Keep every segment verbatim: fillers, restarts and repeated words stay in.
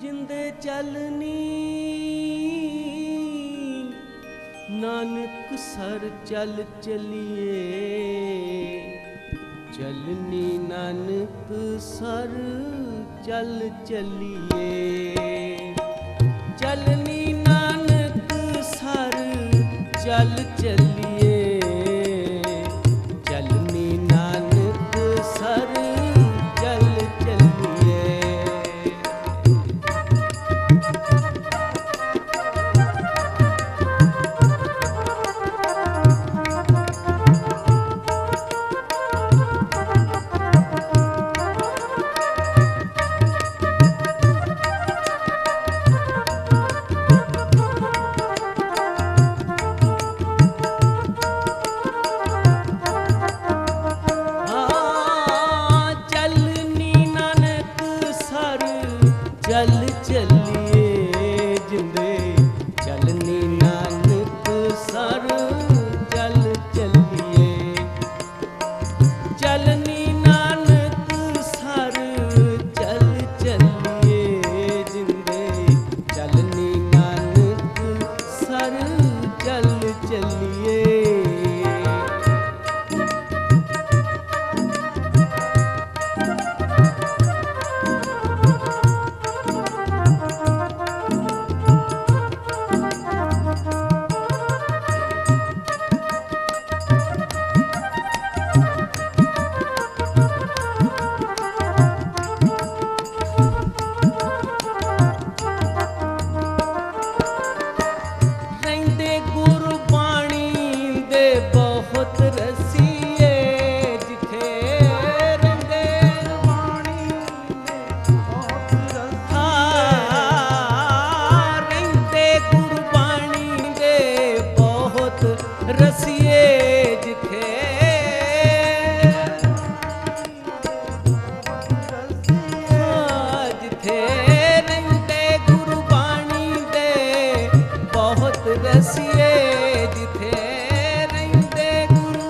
जिंदे चलनी नानक सर चल चलिए, चलनी नानक सर चल चलिए, चलनी नानक सर चल चलिए, चलनी नानक सर चल चलिए। चल चलिए जिंदे चलनी नानक सर चल चलिए, चलनी नानक सर चल चलिए, जिंदे चलनी नानक सर चल चलिए। रसिए जिथे जिथे रहिंदे गुरबाणी दे बहुत रसिए, जिथे रहिंदे गुरु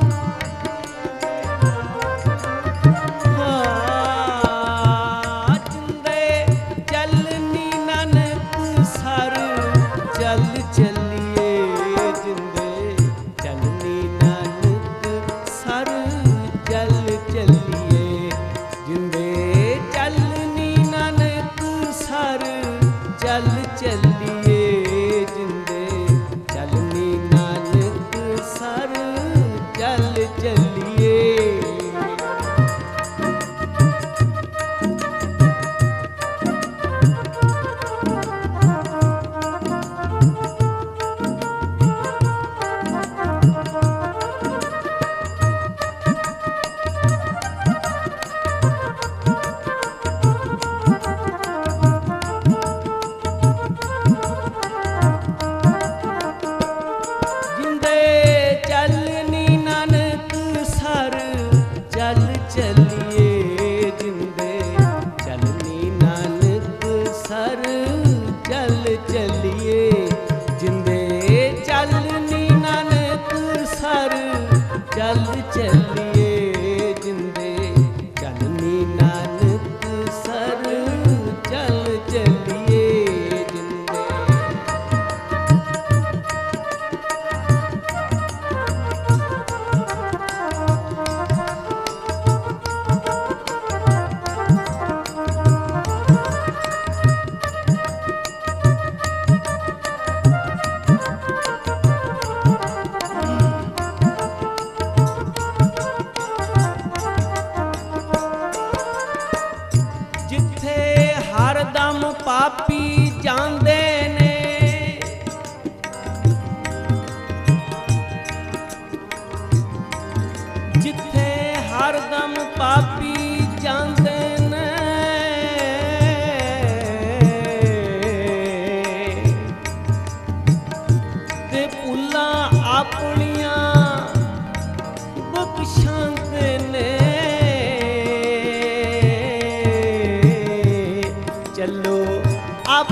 जिंदे चलनी नानक सर चल चलिए, जिंदे चलनी नानक सर चल चलिए, जिंदे चलनी नानक सर चल चलिए, जिंदे चलनी नानक सर चल चलिए। चलनी नानक सर चल चलिए, जिंदे चलनी नानक सर चल चलिए, जिंदे चलनी नानक सर चल चलिए, जिंदे चलनी नानक सर चल चलिए, जिंदे जिथे हरदम पापी जांदे ने, जिथे हरदम पापी जांदे ने, ते भुल्लां अपनियां बख्शांदे ने, चलो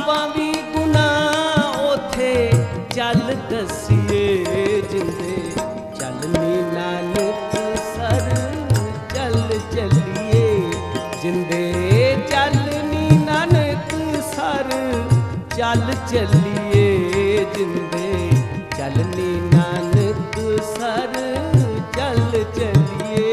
ਚੱਲੀਏ ਜਿੰਦੇ ਚੱਲਨੀ ਨਾਨਕ ਸਰ ਚੱਲ ਚੱਲੀਏ।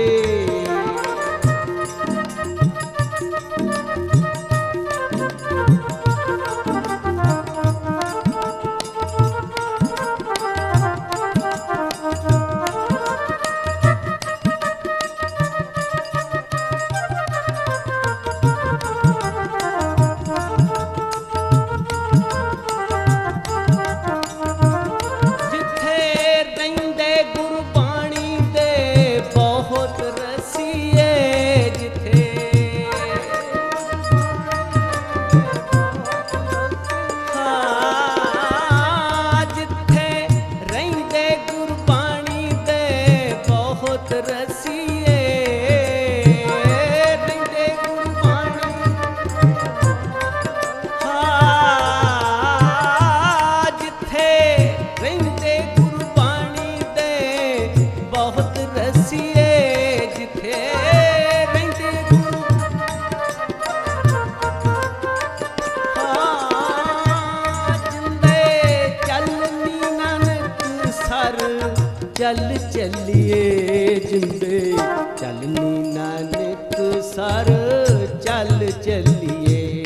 ਚੱਲ ਚੱਲੀਏ ਜਿੰਦੇ ਚੱਲਨੀ ਨਾਨਕ ਸਰ ਚੱਲ ਚੱਲੀਏ।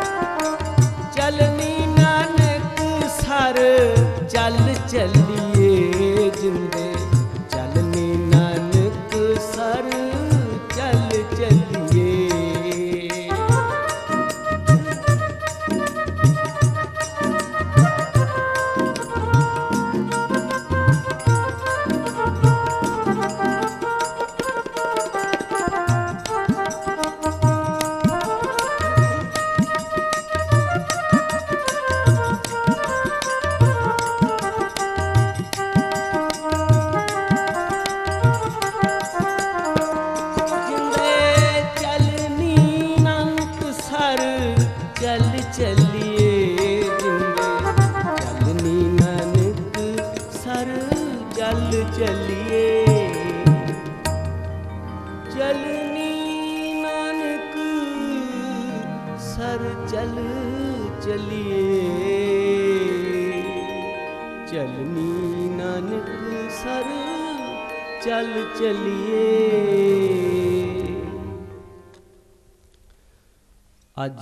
ਚੱਲਨੀ ਨਾਨਕ ਸਰ ਚੱਲ ਚੱਲੀਏ ਜਿੰਦੇ ਚੱਲਨੀ ਨਾਨਕ ਸਰ ਚੱਲ ਚੱਲੀਏ। ਚੱਲਨੀ ਨਾਨਕ ਸਰ ਚੱਲ ਚੱਲੀਏ। ਅੱਜ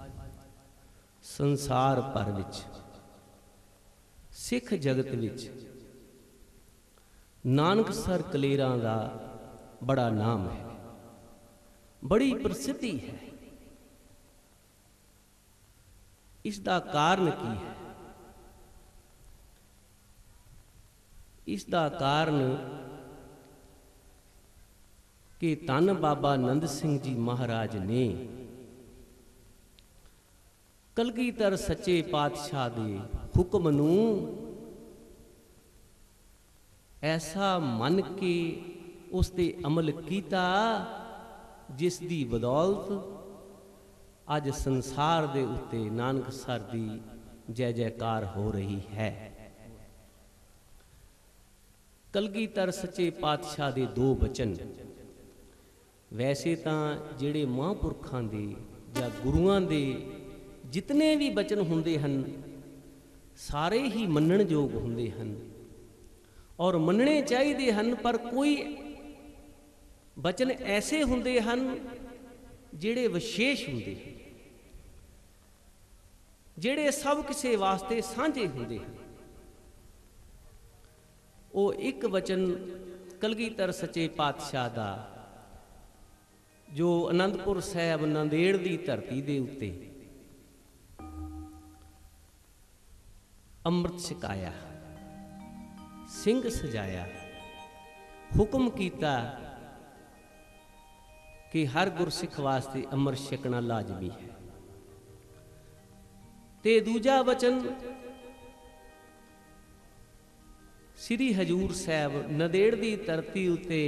ਸੰਸਾਰ ਭਰ ਵਿੱਚ ਸਿੱਖ ਜਗਤ ਵਿੱਚ ਨਾਨਕਸਰ ਕਲੇਰਾਂ ਦਾ ਬੜਾ ਨਾਮ ਹੈ, ਬੜੀ ਪ੍ਰਸਿੱਧੀ ਹੈ। ਇਸ ਦਾ ਕਾਰਨ ਕੀ ਹੈ? ਇਸ ਦਾ ਕਾਰਨ ਕਿ ਧੰਨ ਬਾਬਾ ਨੰਦ ਸਿੰਘ ਜੀ ਮਹਾਰਾਜ ਨੇ ਕਲਗੀਧਰ ਸੱਚੇ ਪਾਤਸ਼ਾਹ ਦੇ ਹੁਕਮ ਨੂੰ ਐਸਾ ਮੰਨ ਕੇ ਉਸ ਤੇ ਅਮਲ ਕੀਤਾ, ਜਿਸ ਦੀ ਬਦੌਲਤ ਅੱਜ ਸੰਸਾਰ ਦੇ ਉੱਤੇ ਨਾਨਕਸਰ ਦੀ ਜੈ ਜੈਕਾਰ ਹੋ ਰਹੀ ਹੈ। ਕਲਗੀਧਰ ਸੱਚੇ ਪਾਤਸ਼ਾਹ ਦੇ ਦੋ ਬਚਨ, ਵੈਸੇ ਤਾਂ ਜਿਹੜੇ ਮਹਾਂਪੁਰਖਾਂ ਦੇ ਜਾਂ ਗੁਰੂਆਂ ਦੇ ਜਿਤਨੇ ਵੀ ਬਚਨ ਹੁੰਦੇ ਹਨ ਸਾਰੇ ਹੀ ਮੰਨਣਯੋਗ ਹੁੰਦੇ ਹਨ ਔਰ ਮੰਨਣੇ ਚਾਹੀਦੇ ਹਨ, ਪਰ ਕੋਈ ਬਚਨ ਐਸੇ ਹੁੰਦੇ ਹਨ ਜਿਹੜੇ ਵਿਸ਼ੇਸ਼ ਹੁੰਦੇ ਹਨ, ਜਿਹੜੇ ਸਭ ਕਿਸੇ ਵਾਸਤੇ ਸਾਂਝੇ ਹੁੰਦੇ ਹਨ। ਉਹ ਇੱਕ ਵਚਨ ਕਲਗੀਧਰ ਸੱਚੇ ਪਾਤਸ਼ਾਹ ਦਾ ਜੋ ਅਨੰਦਪੁਰ ਸਾਹਿਬ ਨਾਂਦੇੜ ਦੀ ਧਰਤੀ ਦੇ ਉੱਤੇ ਅੰਮ੍ਰਿਤ ਛਕਾਇਆ, ਸਿੰਘ ਸਜਾਇਆ, ਹੁਕਮ ਕੀਤਾ ਕਿ ਹਰ ਗੁਰਸਿੱਖ ਵਾਸਤੇ ਅੰਮ੍ਰਿਤ ਛਕਣਾ ਲਾਜ਼ਮੀ ਹੈ। ਤੇ ਦੂਜਾ ਵਚਨ ਸ੍ਰੀ ਹਜੂਰ ਸਾਹਿਬ ਨਾਂਦੇੜ ਦੀ ਧਰਤੀ ਉੱਤੇ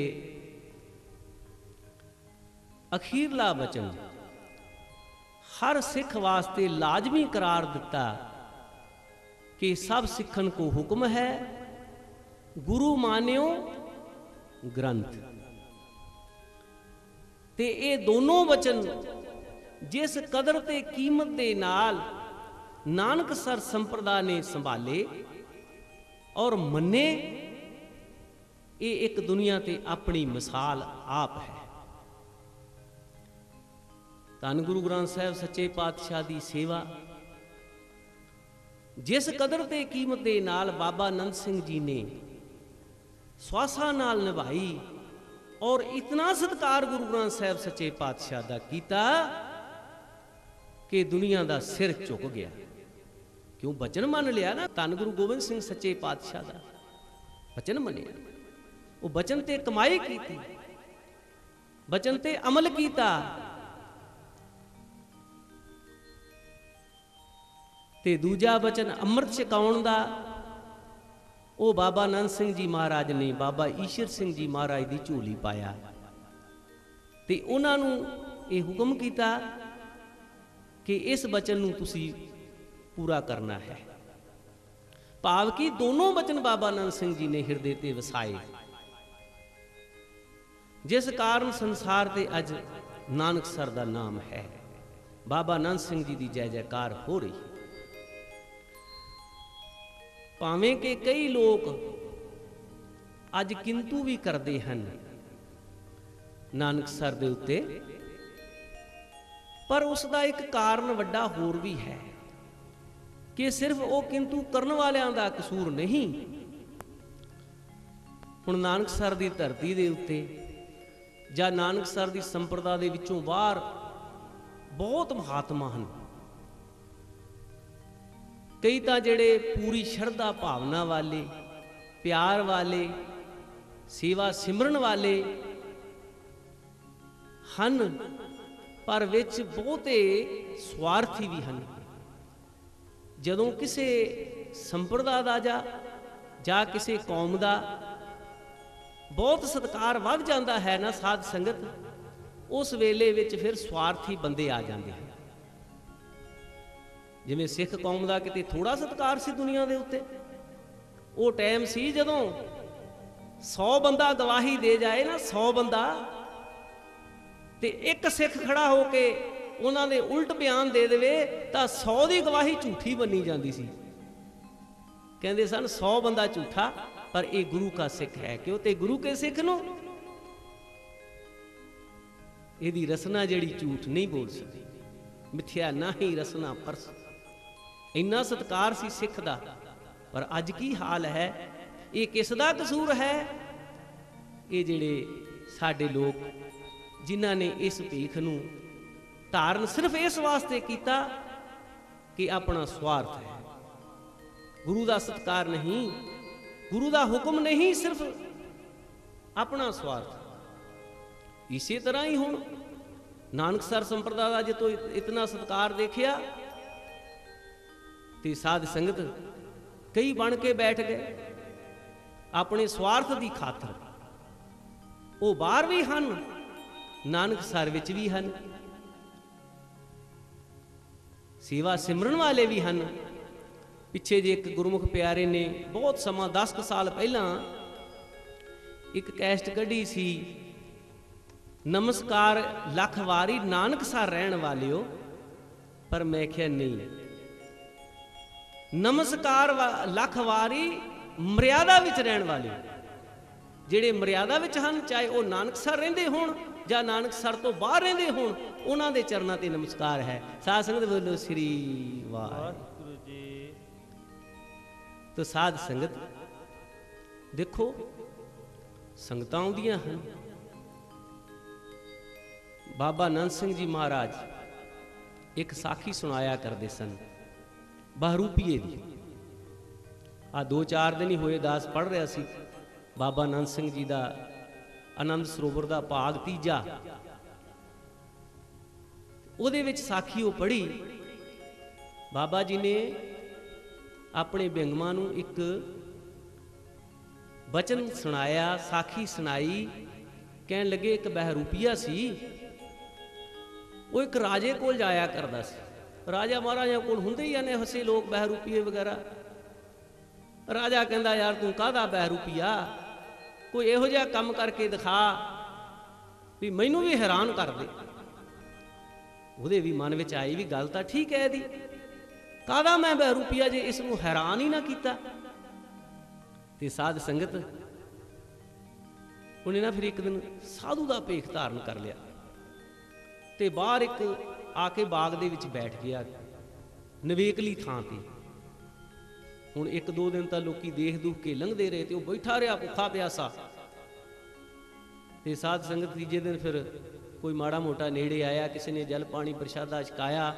ਅਖੀਰਲਾ ਵਚਨ ਹਰ ਸਿੱਖ ਵਾਸਤੇ ਲਾਜ਼ਮੀ ਕਰਾਰ ਦਿੱਤਾ ਕਿ ਸਭ ਸਿੱਖਣ ਕੋ ਹੁਕਮ ਹੈ, ਗੁਰੂ ਮਾਨਿਓ ਗ੍ਰੰਥ। ਤੇ ਇਹ ਦੋਨੋਂ ਵਚਨ ਜਿਸ ਕਦਰ ਤੇ ਕੀਮਤ ਦੇ ਨਾਲ ਨਾਨਕਸਰ ਸੰਪਰਦਾ ਨੇ ਸੰਭਾਲੇ ਔਰ ਮੰਨੇ। ਇਹ ਇੱਕ ਦੁਨੀਆ ਤੇ ਆਪਣੀ ਮਿਸਾਲ ਆਪ ਹੈ। ਧੰਨ ਗੁਰੂ ਗ੍ਰੰਥ ਸਾਹਿਬ ਸੱਚੇ ਪਾਤਸ਼ਾਹ ਦੀ ਸੇਵਾ ਜਿਸ ਕਦਰ ਤੇ ਕੀਮਤ ਦੇ ਨਾਲ ਬਾਬਾ ਆਨੰਦ ਸਿੰਘ ਜੀ ਨੇ ਸਵਾਸਾਂ ਨਾਲ ਨਿਭਾਈ ਔਰ ਇਤਨਾ ਸਤਿਕਾਰ ਗੁਰੂ ਗ੍ਰੰਥ ਸਾਹਿਬ ਸੱਚੇ ਪਾਤਸ਼ਾਹ ਦਾ ਕੀਤਾ ਕਿ ਦੁਨੀਆ ਦਾ ਸਿਰ ਝੁਕ ਗਿਆ। ਕਿਉਂ? ਬਚਨ ਮੰਨ ਲਿਆ ਨਾ। ਧੰਨ ਗੁਰੂ ਗੋਬਿੰਦ ਸਿੰਘ ਸੱਚੇ ਪਾਤਸ਼ਾਹ ਦਾ ਬਚਨ ਮੰਨਿਆ। ਉਹ ਬਚਨ ਤੇ ਕਮਾਈ ਕੀਤੀ, ਬਚਨ ਤੇ ਅਮਲ ਕੀਤਾ ਤੇ ਦੂਜਾ ਬਚਨ ਅੰਮ੍ਰਿਤ ਛਕਾਉਣ ਦਾ ਉਹ ਬਾਬਾ ਆਨੰਦ ਸਿੰਘ ਜੀ ਮਹਾਰਾਜ ਨੇ ਬਾਬਾ ਈਸ਼ਰ ਸਿੰਘ ਜੀ ਮਹਾਰਾਜ ਦੀ ਝੋਲੀ ਪਾਇਆ ਤੇ ਉਹਨਾਂ ਨੂੰ ਇਹ ਹੁਕਮ ਕੀਤਾ ਕਿ ਇਸ ਬਚਨ ਨੂੰ ਤੁਸੀਂ ਪੂਰਾ ਕਰਨਾ ਹੈ। ਭਾਵ ਕਿ ਦੋਨੋਂ ਬਚਨ ਬਾਬਾ ਆਨੰਦ ਸਿੰਘ ਜੀ ਨੇ ਹਿਰਦੇ ਤੇ ਵਸਾਏ, ਜਿਸ ਕਾਰਨ ਸੰਸਾਰ ਤੇ ਅੱਜ ਨਾਨਕਸਰ ਦਾ ਨਾਮ ਹੈ। ਬਾਬਾ ਆਨੰਦ ਸਿੰਘ ਜੀ ਦੀ ਜੈ ਜੈਕਾਰ ਹੋ ਰਹੀ। ਭਾਵੇਂ ਕਿ ਕਈ ਲੋਕ ਅੱਜ ਕਿੰਤੂ ਵੀ ਕਰਦੇ ਹਨ ਨਾਨਕਸਰ ਦੇ ਉੱਤੇ, ਪਰ ਉਸ ਦਾ ਇੱਕ ਕਾਰਨ ਵੱਡਾ ਹੋਰ ਵੀ ਹੈ ਕਿ ਸਿਰਫ ਉਹ ਕਿੰਤੂ ਕਰਨ ਵਾਲਿਆਂ ਦਾ ਕਸੂਰ ਨਹੀਂ। ਹੁਣ ਨਾਨਕਸਰ ਦੀ ਧਰਤੀ ਦੇ ਉੱਤੇ ਜਾਂ ਨਾਨਕਸਰ ਦੀ ਸੰਪਰਦਾ ਦੇ ਵਿੱਚੋਂ ਬਾਹਰ ਬਹੁਤ ਮਹਾਤਮਾ ਹਨ। ਕਈ ਤਾਂ ਜਿਹੜੇ ਪੂਰੀ ਸ਼ਰਧਾ ਭਾਵਨਾ ਵਾਲੇ, ਪਿਆਰ ਵਾਲੇ, ਸੇਵਾ ਸਿਮਰਨ ਵਾਲੇ ਹਨ, ਪਰ ਵਿੱਚ ਬਹੁਤੇ ਸਵਾਰਥੀ ਵੀ ਹਨ। ਜਦੋਂ ਕਿਸੇ ਸੰਪਰਦਾ ਦਾ ਜਾਂ ਜਾਂ ਕਿਸੇ ਕੌਮ ਦਾ ਬਹੁਤ ਸਤਿਕਾਰ ਵੱਧ ਜਾਂਦਾ ਹੈ ਨਾ ਸਾਧ ਸੰਗਤ, ਉਸ ਵੇਲੇ ਵਿੱਚ ਫਿਰ ਸਵਾਰਥੀ ਬੰਦੇ ਆ ਜਾਂਦੇ ਹਨ। ਜਿਵੇਂ ਸਿੱਖ ਕੌਮ ਦਾ ਕਿਤੇ ਥੋੜਾ ਸਤਿਕਾਰ ਸੀ ਦੁਨੀਆ ਦੇ ਉੱਤੇ। ਉਹ ਟਾਈਮ ਸੀ ਜਦੋਂ ਸੌ ਬੰਦਾ ਗਵਾਹੀ ਦੇ ਜਾਏ ਨਾ, ਸੌ ਬੰਦਾ, ਤੇ ਇੱਕ ਸਿੱਖ ਖੜਾ ਹੋ ਕੇ ਉਹਨਾਂ ਦੇ ਉਲਟ ਬਿਆਨ ਦੇ ਦੇਵੇ ਤਾਂ ਸੌ ਦੀ ਗਵਾਹੀ ਝੂਠੀ ਮੰਨੀ ਜਾਂਦੀ ਸੀ। ਕਹਿੰਦੇ ਸਨ ਸੌ ਬੰਦਾ ਝੂਠਾ ਪਰ ਇਹ ਗੁਰੂ ਕਾ ਸਿੱਖ ਹੈ। ਕਿਉਂ? ਤੇ ਗੁਰੂ ਕੇ ਸਿੱਖ ਨੂੰ ਇਹਦੀ ਰਸਨਾ ਜਿਹੜੀ ਝੂਠ ਨਹੀਂ ਬੋਲ ਸਕਦੀ। ਮਿੱਥਿਆ ਨਹੀਂ ਰਸਨਾ ਪਰਸ। ਇੰਨਾ ਸਤਿਕਾਰ ਸੀ ਸਿੱਖ ਦਾ, ਪਰ ਅੱਜ ਕੀ ਹਾਲ ਹੈ? ਇਹ ਕਿਸ ਦਾ ਕਸੂਰ ਹੈ? ਇਹ ਜਿਹੜੇ ਸਾਡੇ ਲੋਕ ਜਿਨ੍ਹਾਂ ਨੇ ਇਸ ਭੀਖ ਨੂੰ ਧਾਰਨ ਸਿਰਫ ਇਸ ਵਾਸਤੇ ਕੀਤਾ ਕਿ ਆਪਣਾ ਸਵਾਰਥ ਹੈ, ਗੁਰੂ ਦਾ ਸਤਿਕਾਰ ਨਹੀਂ, ਗੁਰੂ ਦਾ ਹੁਕਮ ਨਹੀਂ, ਸਿਰਫ ਆਪਣਾ ਸਵਾਰਥ। ਇਸੇ ਤਰ੍ਹਾਂ ਹੀ ਹੁਣ ਨਾਨਕਸਰ ਸੰਪਰਦਾ ਦਾ ਜਦੋਂ ਇਤਨਾ ਸਤਿਕਾਰ ਦੇਖਿਆ ਤੇ ਸਾਧ ਸੰਗਤ ਕਈ ਬਣ ਕੇ ਬੈਠ ਗਏ ਆਪਣੇ ਸਵਾਰਥ ਦੀ ਖਾਤਰ। ਉਹ ਬਾਹਰ ਵੀ ਹਨ, ਨਾਨਕਸਰ ਵਿੱਚ ਵੀ ਹਨ, ਸੇਵਾ ਸਿਮਰਨ ਵਾਲੇ ਵੀ ਹਨ। ਪਿੱਛੇ ਜੇ ਇੱਕ ਗੁਰਮੁਖ ਪਿਆਰੇ ਨੇ ਬਹੁਤ ਸਮਾਂ ਦਸ ਕੁ ਸਾਲ ਪਹਿਲਾਂ ਇੱਕ ਕੈਸਟ ਕੱਢੀ ਸੀ, ਨਮਸਕਾਰ ਲੱਖ ਵਾਰੀ ਨਾਨਕਸਰ ਰਹਿਣ ਵਾਲਿਓ, ਪਰ ਮੈਂ ਕਿਹਾ ਨਹੀਂ, ਨਮਸਕਾਰ ਲੱਖ ਵਾਰੀ ਮਰਿਆਦਾ ਵਿੱਚ ਰਹਿਣ ਵਾਲੇ। ਜਿਹੜੇ ਮਰਿਆਦਾ ਵਿੱਚ ਹਨ, ਚਾਹੇ ਉਹ ਨਾਨਕਸਰ ਰਹਿੰਦੇ ਹੋਣ ਜਾਂ ਨਾਨਕਸਰ ਤੋਂ ਬਾਹਰ ਰਹਿੰਦੇ ਹੋਣ, ਉਹਨਾਂ ਦੇ ਚਰਨਾਂ ਤੇ ਨਮਸਕਾਰ ਹੈ। ਸਾਧ ਸੰਗਤ ਬੋਲੋ ਸ੍ਰੀ ਵਾਹਿਗੁਰੂ ਜੀ। ਤੋ ਸਾਧ ਸੰਗਤ ਦੇਖੋ, ਸੰਗਤਾਂ ਆਉਂਦੀਆਂ ਹਨ। ਬਾਬਾ ਆਨੰਦ ਸਿੰਘ ਜੀ ਮਹਾਰਾਜ ਇੱਕ ਸਾਖੀ ਸੁਣਾਇਆ ਕਰਦੇ ਸਨ ਬਹਰੂਪੀਏ ਦੀ। ਆ ਦੋ ਚਾਰ ਦਿਨ ਹੀ ਹੋਏ ਦਾਸ ਪੜ੍ਹ ਰਿਹਾ ਸੀ ਬਾਬਾ ਆਨੰਦ ਸਿੰਘ ਜੀ ਦਾ ਆਨੰਦ ਸਰੋਵਰ ਦਾ ਭਾਗ ਤੀਜਾ। ਉਹਦੇ ਵਿੱਚ ਸਾਖੀ ਉਹ ਪੜ੍ਹੀ। ਬਾਬਾ ਜੀ ਨੇ ਆਪਣੇ ਬਿੰਗਮਾਂ ਨੂੰ ਇੱਕ ਬਚਨ ਸੁਣਾਇਆ, ਸਾਖੀ ਸੁਣਾਈ। ਕਹਿਣ ਲੱਗੇ ਇੱਕ ਬਹਿਰੂਪੀਆ ਸੀ, ਉਹ ਇੱਕ ਰਾਜੇ ਕੋਲ ਜਾਇਆ ਕਰਦਾ ਸੀ। ਰਾਜਾ ਮਹਾਰਾਜਾ ਕੋਲ ਹੁੰਦੇ ਹੀ ਨੇ ਹਸੇ ਲੋਕ ਬਹਿਰੂਪੀਏ ਵਗੈਰਾ। ਰਾਜਾ ਕਹਿੰਦਾ ਯਾਰ ਤੂੰ ਕਾਹਦਾ ਬਹਿਰੂਪੀਆ, ਕੋਈ ਇਹੋ ਜਿਹਾ ਕੰਮ ਕਰਕੇ ਦਿਖਾ ਵੀ ਮੈਨੂੰ ਵੀ ਹੈਰਾਨ ਕਰ ਦੇ। ਉਹਦੇ ਵੀ ਮਨ ਵਿੱਚ ਆਈ ਵੀ ਗੱਲ ਤਾਂ ਠੀਕ ਹੈ ਇਹਦੀ, ਕਾਹਦਾ ਮੈਂ ਬहरूਪੀਆ ਜੇ ਇਸ ਨੂੰ ਹੈਰਾਨ ਹੀ ਨਾ ਕੀਤਾ। ਤੇ ਸਾਧ ਸੰਗਤ ਉਹਨੇ ਨਾ ਫਿਰ ਇੱਕ ਦਿਨ ਸਾਧੂ ਦਾ ਭੇਖ ਧਾਰਨ ਕਰ ਲਿਆ ਤੇ ਬਾਹਰ ਇੱਕ ਆ ਕੇ ਬਾਗ ਦੇ ਵਿੱਚ ਬੈਠ ਗਿਆ, ਨਵੇਕਲੀ ਥਾਂ ਤੇ। ਹੁਣ ਇੱਕ ਦੋ ਦਿਨ ਤਾਂ ਲੋਕੀ ਦੇਖ ਦੂਖ ਕੇ ਲੰਘਦੇ ਰਹੇ ਤੇ ਉਹ ਬੈਠਾ ਰਿਹਾ ਭੁੱਖਾ ਪਿਆਸਾ। ਤੇ ਸਾਧ ਸੰਗਤ ਤੀਜੇ ਦਿਨ ਫਿਰ ਕੋਈ ਮਾੜਾ ਮੋਟਾ ਨੇੜੇ ਆਇਆ, ਕਿਸੇ ਨੇ ਜਲ ਪਾਣੀ ਪ੍ਰਸ਼ਾਦਾ ਛਕਾਇਆ,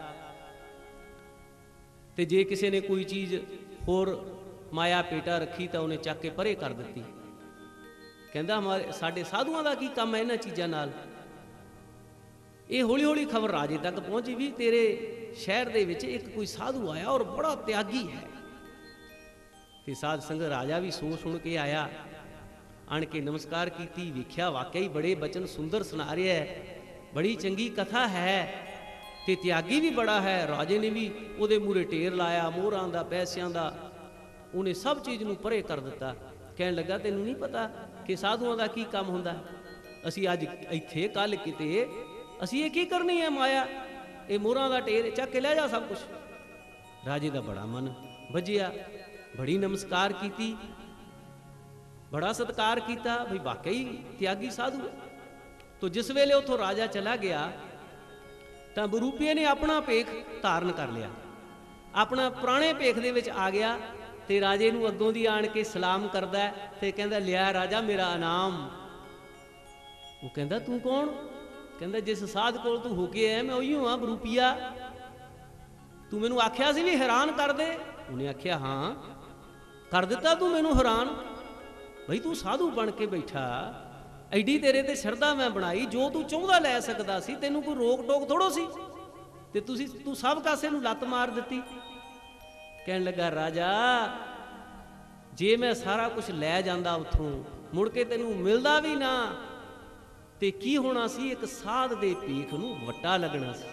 ਤੇ ਜੇ ਕਿਸੇ ਨੇ ਕੋਈ ਚੀਜ਼ ਹੋਰ ਮਾਇਆ ਪੇਟਾ ਰੱਖੀ ਤਾਂ ਉਹਨੇ ਚੱਕ ਕੇ ਪਰੇ ਕਰ ਦਿੱਤੀ। ਕਹਿੰਦਾ ਹਮਾਰੇ ਸਾਡੇ ਸਾਧੂਆਂ ਦਾ ਕੀ ਕੰਮ ਹੈ ਇਹਨਾਂ ਚੀਜ਼ਾਂ ਨਾਲ। ਇਹ ਹੌਲੀ ਹੌਲੀ ਖਬਰ ਰਾਜੇ ਤੱਕ ਪਹੁੰਚੀ ਵੀ ਤੇਰੇ ਸ਼ਹਿਰ ਦੇ ਵਿੱਚ ਇੱਕ ਕੋਈ ਸਾਧੂ ਆਇਆ ਔਰ ਬੜਾ ਤਿਆਗੀ ਹੈ। ਤੇ ਸਾਧ ਸੰਗਤ ਰਾਜਾ ਵੀ ਸੋ ਸੁਣ ਕੇ ਆਇਆ, ਆਣ ਕੇ ਨਮਸਕਾਰ ਕੀਤੀ, ਵੇਖਿਆ ਵਾਕਈ ਬੜੇ ਬਚਨ ਸੁੰਦਰ ਸੁਣਾ ਰਿਹਾ ਹੈ, ਬੜੀ ਚੰਗੀ ਕਥਾ ਹੈ ਤੇ ਤਿਆਗੀ ਵੀ ਬੜਾ ਹੈ। ਰਾਜੇ ਨੇ ਵੀ ਉਹਦੇ ਮੂਹਰੇ ਢੇਰ ਲਾਇਆ, ਮੋਹਰਾਂ ਦਾ, ਪੈਸਿਆਂ ਦਾ, ਉਹਨੇ ਸਭ ਚੀਜ਼ ਨੂੰ ਪਰੇ ਕਰ ਦਿੱਤਾ। ਕਹਿਣ ਲੱਗਾ ਤੈਨੂੰ ਨਹੀਂ ਪਤਾ ਕਿ ਸਾਧੂਆਂ ਦਾ ਕੀ ਕੰਮ ਹੁੰਦਾ। ਅਸੀਂ ਅੱਜ ਇੱਥੇ, ਕੱਲ ਕਿਤੇ, ਅਸੀਂ ਇਹ ਕੀ ਕਰਨੀ ਹੈ ਮਾਇਆ, ਇਹ ਮੋਹਰਾਂ ਦਾ ਢੇਰ ਚੱਕ ਕੇ ਲੈ ਜਾ ਸਭ ਕੁਛ। ਰਾਜੇ ਦਾ ਬੜਾ ਮਨ ਵੱਜਿਆ, ਬੜੀ ਨਮਸਕਾਰ ਕੀਤੀ, ਬੜਾ ਸਤਿਕਾਰ ਕੀਤਾ, ਵੀ ਵਾਕਈ ਤਿਆਗੀ ਸਾਧੂ ਹੈ। ਤੋ ਜਿਸ ਵੇਲੇ ਉੱਥੋਂ ਰਾਜਾ ਚਲਾ ਗਿਆ ਤਾਂ ਬहरूਪੀਏ ਨੇ ਆਪਣਾ ਭੇਖ ਧਾਰਨ ਕਰ ਲਿਆ, ਆਪਣਾ ਪੁਰਾਣੇ ਭੇਖ ਦੇ ਵਿੱਚ ਆ ਗਿਆ ਤੇ ਰਾਜੇ ਨੂੰ ਅੱਗੋਂ ਦੀ ਆਣ ਕੇ ਸਲਾਮ ਕਰਦਾ ਤੇ ਕਹਿੰਦਾ ਲਿਆ ਰਾਜਾ ਮੇਰਾ ਇਨਾਮ। ਉਹ ਕਹਿੰਦਾ ਤੂੰ ਕੌਣ? ਕਹਿੰਦਾ ਜਿਸ ਸਾਧ ਕੋਲ ਤੂੰ ਹੋ ਕੇ ਆਇਆ ਮੈਂ ਉਹੀ ਹਾਂ ਬहरूਪੀਆ, ਤੂੰ ਮੈਨੂੰ ਆਖਿਆ ਸੀ ਵੀ ਹੈਰਾਨ ਕਰ ਦੇ। ਉਹਨੇ ਆਖਿਆ ਹਾਂ ਕਰ ਦਿੱਤਾ ਤੂੰ ਮੈਨੂੰ ਹੈਰਾਨ, ਬਈ ਤੂੰ ਸਾਧੂ ਬਣ ਕੇ ਬੈਠਾ, ਐਡੀ ਤੇਰੇ ਤੇ ਸ਼ਰਧਾ ਮੈਂ ਬਣਾਈ, ਜੋ ਤੂੰ ਚਾਹੁੰਦਾ ਲੈ ਸਕਦਾ ਸੀ, ਤੈਨੂੰ ਕੋਈ ਰੋਕ ਟੋਕ ਥੋੜੋ ਸੀ, ਤੇ ਤੁਸੀਂ ਤੂੰ ਸਭ ਕਾਸੇ ਨੂੰ ਲੱਤ ਮਾਰ ਦਿੱਤੀ। ਕਹਿਣ ਲੱਗਾ ਰਾਜਾ ਜੇ ਮੈਂ ਸਾਰਾ ਕੁਝ ਲੈ ਜਾਂਦਾ ਉੱਥੋਂ, ਮੁੜ ਕੇ ਤੈਨੂੰ ਮਿਲਦਾ ਵੀ ਨਾ ਤੇ ਕੀ ਹੋਣਾ ਸੀ, ਇੱਕ ਸਾਧ ਦੇ ਭੇਖ ਨੂੰ ਵੱਟਾ ਲੱਗਣਾ ਸੀ।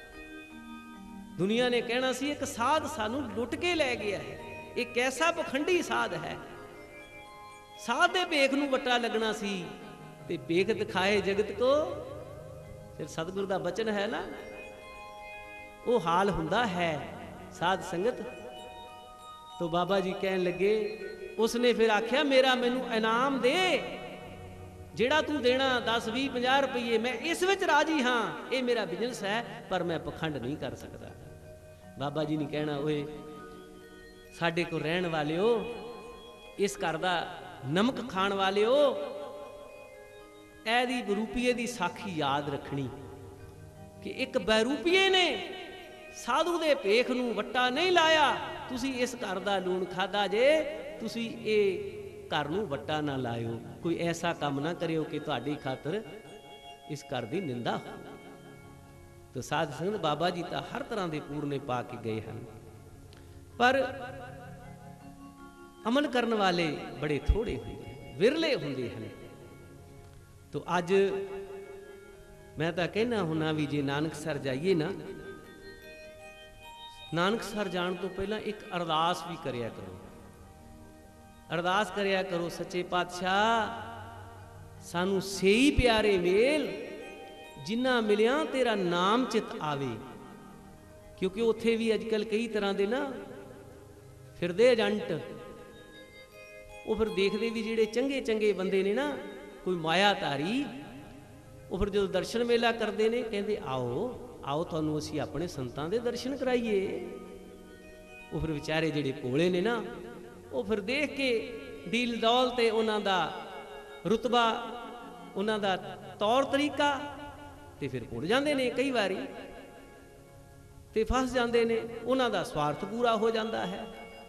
ਦੁਨੀਆ ਨੇ ਕਹਿਣਾ ਸੀ ਇੱਕ ਸਾਧ ਸਾਨੂੰ ਲੁੱਟ ਕੇ ਲੈ ਗਿਆ ਹੈ, ਇਹ ਕੈਸਾ ਪਖੰਡੀ ਸਾਧ ਹੈ। ਸਾਧ ਦੇ ਭੇਖ ਨੂੰ ਵੱਟਾ ਲੱਗਣਾ ਸੀ ਤੇ ਭੇਖ ਦਿਖਾਏ ਜਗਤ ਕੋ, ਫਿਰ ਸਤਿਗੁਰ ਦਾ ਬਚਨ ਹੈ ਨਾ, ਉਹ ਹਾਲ ਹੁੰਦਾ ਹੈ ਸਾਧ ਸੰਗਤ। ਤੋ ਬਾਬਾ ਜੀ ਕਹਿਣ ਲੱਗੇ, ਉਸਨੇ ਫਿਰ ਆਖਿਆ ਮੇਰਾ ਮੈਨੂੰ ਇਨਾਮ ਦੇ, ਜਿਹੜਾ ਤੂੰ ਦੇਣਾ ਦਸ ਵੀਹ ਪੰਜਾਹ ਰੁਪਈਏ, ਮੈਂ ਇਸ ਵਿੱਚ ਰਾਜੀ ਹਾਂ, ਇਹ ਮੇਰਾ ਬਿਜ਼ਨਸ ਹੈ, ਪਰ ਮੈਂ ਪਖੰਡ ਨਹੀਂ ਕਰ ਸਕਦਾ। ਬਾਬਾ ਜੀ ਨੇ ਕਹਿਣਾ ਓਏ ਸਾਡੇ ਕੋਲ ਰਹਿਣ ਵਾਲਿਓ, ਇਸ ਘਰ ਦਾ ਨਮਕ ਖਾਣ ਵਾਲਿਓ, ਇਹਦੀ ਬहरूਪੀਏ ਦੀ ਸਾਖੀ ਯਾਦ ਰੱਖਣੀ ਕਿ ਇੱਕ ਬहरूਪੀਏ ਨੇ ਸਾਧੂ ਦੇ ਭੇਖ ਨੂੰ ਵੱਟਾ ਨਹੀਂ ਲਾਇਆ। ਤੁਸੀਂ ਇਸ ਘਰ ਦਾ ਲੂਣ ਖਾਦਾ ਜੇ, ਤੁਸੀਂ ਇਹ ਘਰ ਨੂੰ ਵੱਟਾ ਨਾ ਲਾਇਓ, ਕੋਈ ਐਸਾ ਕੰਮ ਨਾ ਕਰਿਓ ਕਿ ਤੁਹਾਡੀ ਖਾਤਰ ਇਸ ਘਰ ਦੀ ਨਿੰਦਾ ਹੋ। ਤਾਂ ਸਾਧ ਸੰਗਤ ਬਾਬਾ ਜੀ ਤਾਂ ਹਰ ਤਰ੍ਹਾਂ ਦੇ ਪੂਰਨੇ ਪਾ ਕੇ ਗਏ ਹਨ, ਪਰ ਅਮਲ ਕਰਨ ਵਾਲੇ ਬੜੇ ਥੋੜੇ ਹੁੰਦੇ, ਵਿਰਲੇ ਹੁੰਦੇ ਹਨ। ਤੋ ਅੱਜ ਮੈਂ ਤਾਂ ਕਹਿਣਾ ਹੁੰਨਾ ਵੀ ਜੇ ਨਾਨਕਸਰ ਜਾਈਏ ਨਾ, ਨਾਨਕਸਰ ਜਾਣ ਤੋਂ ਪਹਿਲਾਂ ਇੱਕ ਅਰਦਾਸ ਵੀ ਕਰਿਆ ਕਰੋ। ਅਰਦਾਸ ਕਰਿਆ ਕਰੋ, ਸੱਚੇ ਪਾਤਸ਼ਾਹ ਸਾਨੂੰ ਸਹੀ ਪਿਆਰੇ ਮੇਲ ਜਿੰਨਾ ਮਿਲਿਆ ਤੇਰਾ ਨਾਮ ਚਿਤ ਆਵੇ। ਕਿਉਂਕਿ ਉੱਥੇ ਵੀ ਅੱਜ ਕੱਲ੍ਹ ਕਈ ਤਰ੍ਹਾਂ ਦੇ ਨਾ ਫਿਰਦੇ ਏਜੰਟ, ਉਹ ਫਿਰ ਦੇਖਦੇ ਵੀ ਜਿਹੜੇ ਚੰਗੇ ਚੰਗੇ ਬੰਦੇ ਨੇ ਨਾ, ਕੋਈ ਮਾਇਆ ਧਾਰੀ, ਉਹ ਫਿਰ ਜਦੋਂ ਦਰਸ਼ਨ ਮੇਲਾ ਕਰਦੇ ਨੇ ਕਹਿੰਦੇ ਆਓ ਆਓ ਤੁਹਾਨੂੰ ਅਸੀਂ ਆਪਣੇ ਸੰਤਾਂ ਦੇ ਦਰਸ਼ਨ ਕਰਾਈਏ। ਉਹ ਫਿਰ ਵਿਚਾਰੇ ਜਿਹੜੇ ਭੋਲੇ ਨੇ ਨਾ, ਉਹ ਫਿਰ ਦੇਖ ਕੇ ਦਿਲ ਦੌਲ ਤੇ ਉਹਨਾਂ ਦਾ ਰੁਤਬਾ, ਉਹਨਾਂ ਦਾ ਤੌਰ ਤਰੀਕਾ, ਤੇ ਫਿਰ ਭੁੱਲ ਜਾਂਦੇ ਨੇ ਕਈ ਵਾਰੀ, ਤੇ ਫਸ ਜਾਂਦੇ ਨੇ, ਉਹਨਾਂ ਦਾ ਸਵਾਰਥ ਪੂਰਾ ਹੋ ਜਾਂਦਾ ਹੈ।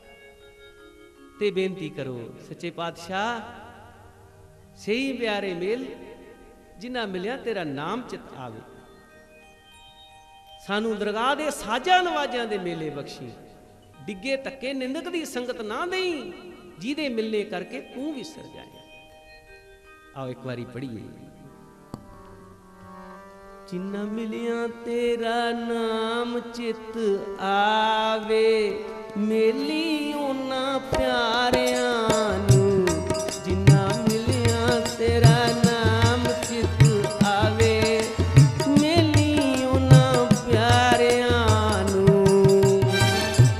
ਤੇ ਬੇਨਤੀ ਕਰੋ ਸੱਚੇ ਪਾਤਸ਼ਾਹ ਸਹੀ ਪਿਆਰੇ ਮੇਲ ਜਿੰਨਾ ਮਿਲਿਆ ਤੇਰਾ ਨਾਮ ਚਿਤ ਆਵੇ, ਸਾਨੂੰ ਦਰਗਾਹ ਦੇ ਸਾਜਾਂ ਨਵਾਜਾਂ ਦੇ ਮੇਲੇ ਬਖਸ਼ੀ, ਡਿੱਗੇ ਧੱਕੇ ਨਿੰਦਕ ਦੀ ਸੰਗਤ ਨਾ ਦੇਈ, ਜਿਹਦੇ ਮਿਲਨੇ ਕਰਕੇ ਤੂੰ ਵਿਸਰ ਜਾਏ। ਆਓ ਇੱਕ ਵਾਰੀ ਪੜ੍ਹੀਏ। ਜਿੰਨਾ ਮਿਲਿਆ ਤੇਰਾ ਨਾਮ ਚਿਤ ਆਵੇ, ਮੇਲੀ ਉਹਨਾਂ ਪਿਆਰਿਆਂ ਨੂੰ, ਜਿੰਨਾ ਮਿਲਿਆ ਤੇਰਾ ਨਾਮ ਚਿਤ ਆਵੇ, ਮੇਲੀ ਉਹਨਾਂ ਪਿਆਰਿਆਂ ਨੂੰ।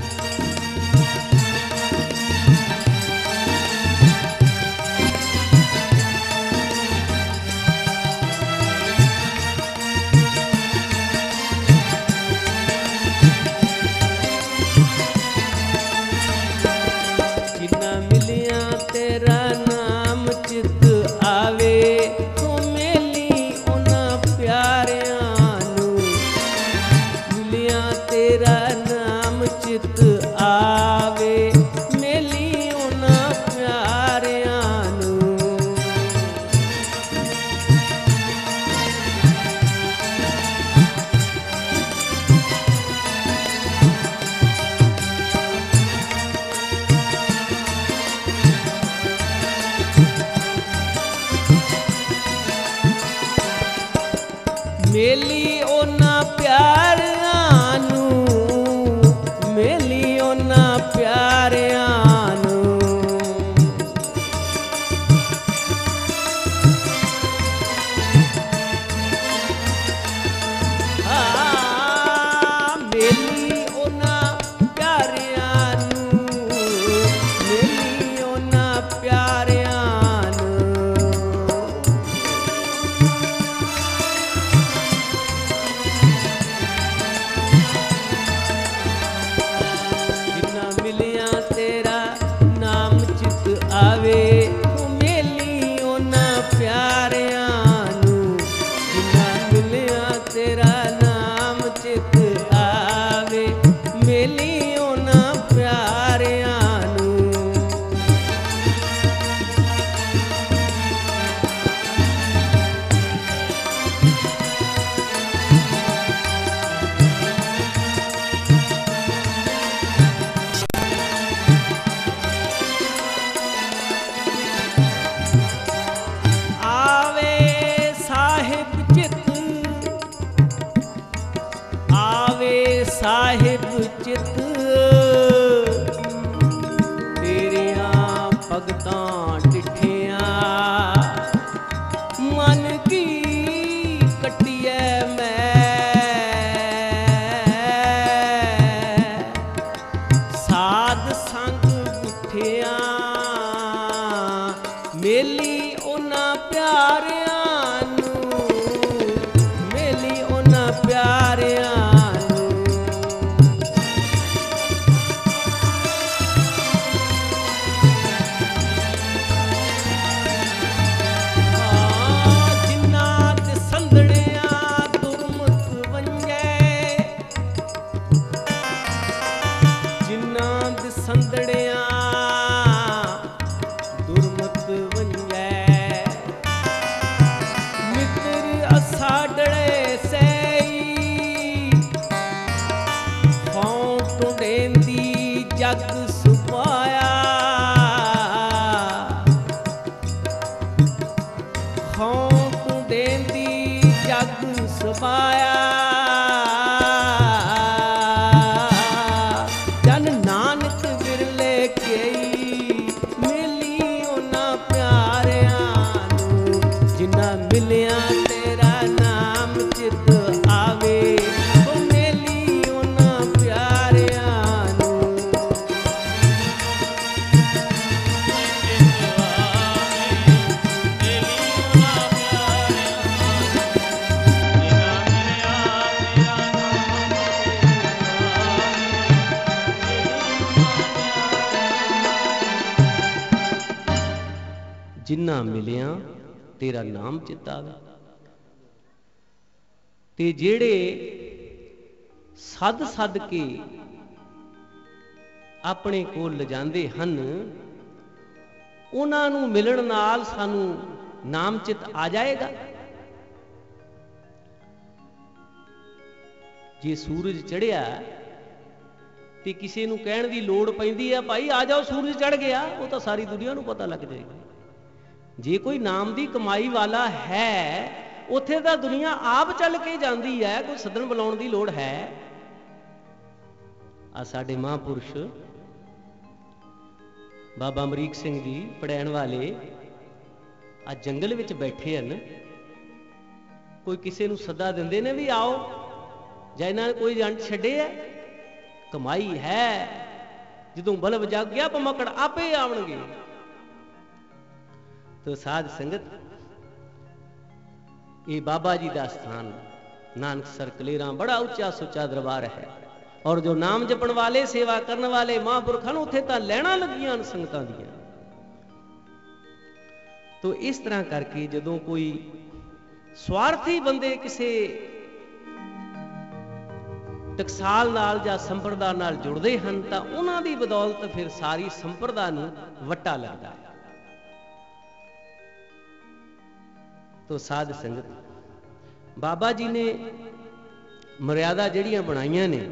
मेली ओना प्यारियां नू, मेली ओना प्यारियां नू। हाँ, मेली ओना प्यारियां नू, मेली ओना प्यारियां नू। जिन्ना मिलिया तेरा नाम चित आवे, तू मेली ओना प्यारियां नू। जिन्ना मिलिया तेरा नाम चित आवे, मेली ओना प्यारियां नू। आवे साहिब चित, आवे साहिब चित, तेरियां भगतां डिठियां, मन की कटिए मैं, साध संग उठिया, मेली ओना प्यारियां नू, मेली ओना प्यारियां नू। हाँ, जिन्ना ते संदड़ियां दुर्मत वंजे, जिन्ना ते संदड़ियां दुर्मत वंजे, मित्र असाडड़े सही, खौं टुंडेंदी जग सुपाया, खौं टुंडेंदी जग सुपाया। जन नानक विरले केई, मेली ओना प्यारियां नू। जिन्ना मिलिया तेरा नाम चित आवे, ओ मेली ओना प्यारियां नू। जिन्ना मिलिया तेरा नाम चित आवे, ते जेड़े सद सद के अपने कोल लिजांदे हन, उन्हां नूं मिलण नाल सानू नाम चित आ जाएगा। जे सूरज चढ़िया ते किसी नूं कहण दी लोड़ पैंदी है, भाई आ जाओ सूरज चढ़ गया, वो तो सारी दुनिया नूं पता लग जाएगा। जे कोई नाम दी कमाई वाला है, उत्थे तां दुनिया आप चल के जांदी है, कोई सदन बुलाउण दी लोड़ है। आ साडे महापुरुष बाबा अमरीक सिंह जी पढ़ैण वाले आ जंगल विच बैठे हन, कोई किसी नूं सदा दिंदे ने भी आओ, जां इन्हां ने कोई जंड छड्डे है, कमाई है, जदों बल्ब जग गया भमक्कड़ आपे आवणगे। तो साध संगत, ये बाबा जी का स्थान नानकसर कलेरा बड़ा उच्चा सुच्चा दरबार है, और जो नाम जपण वाले सेवा करने वाले महापुरखां नूं उत्थे तां लैणां लगियां न संगतां दियां। तो इस तरह करके जदों कोई स्वार्थी बंदे किसी टकसाल नाल जां संप्रदा नाल जुड़दे हन, तां उन्हां दी बदौलत फिर सारी संप्रदा नूं वट्टा लगदा है। तो साध संगत, बाबा जी ने मर्यादा जड़ियां बनाइयां ने,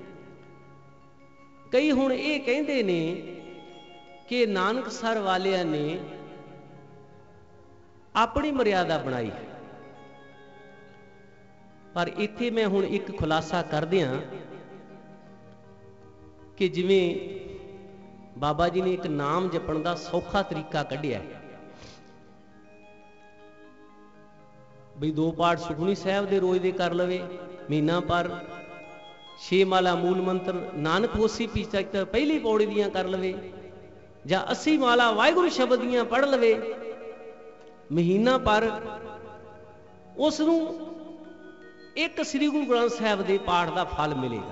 कई हुण ये कहंदे ने कि नानकसर वालियां ने अपनी मर्यादा बनाई है। पर इत्थे मैं हुण एक खुलासा कर दियां कि जिवें बाबा जी ने एक नाम जपण का सौखा तरीका कढ़िया बई दो पाठ सुखमनी साहब दे रोज दे कर लवे, महीना पर छे माला मूल मंत्र नानक होसी पीचक पहली पौड़ी दियां कर लवे, जां अस्सी माला वाहिगुरू शब्द दियां पढ़ लवे, महीना पर उसनूं एक श्री गुरु ग्रंथ साहब के पाठ का फल मिलेगा।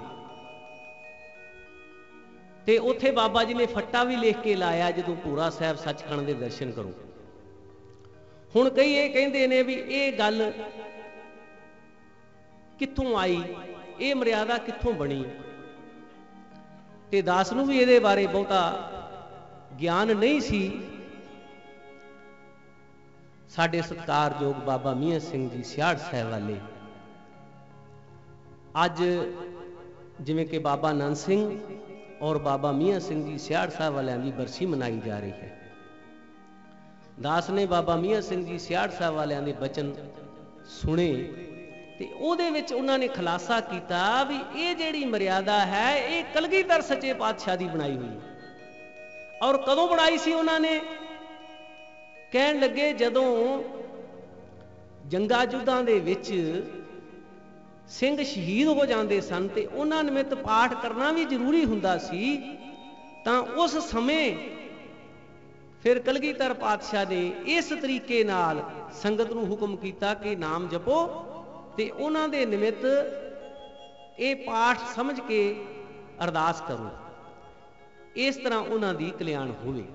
ते उत्थे बाबा जी ने फट्टा भी लिख के लाया जदों पूरा साहब सचखंड के दर्शन करो। हुण कई ये कहंदे ने भी ये गल कित्थों आई, ये मर्यादा कित्थों बनी, ते दास नूं भी इहदे बारे बहुता ज्ञान नहीं सी। साडे सत्कारयोग बाबा मियाँ सिंह जी सियाड़ साहब वाले अज जिवें कि बाबा नंद सिंह और बाबा मियाँ सिंह जी सियाड़ साहब वालियां की बरसी मनाई जा रही है। दास ने बाबा मियाँ सिंह जी सियाड़ साहब वालियां दे बचन सुने ते उहदे विच उन्हां ने खुलासा कीता भी ये जिहड़ी मर्यादा है ये कलगीधर सच्चे पातशाह दी बनाई हुई है। और कदों बनाई सी उन्हां ने? कहण लगे जदों जंगा युद्धां दे विच सिंह शहीद हो जाते सन ते उन्हां निमित्त पाठ करना भी जरूरी हुंदा सी, तां उस समय फिर कलगीधर पातशाह ने इस तरीके नाल संगत नूं हुक्म कीता कि नाम जपो ते उन्हां दे निमित्त ये पाठ समझ के अरदास करो, इस तरह उन्हां दी कल्याण होवे।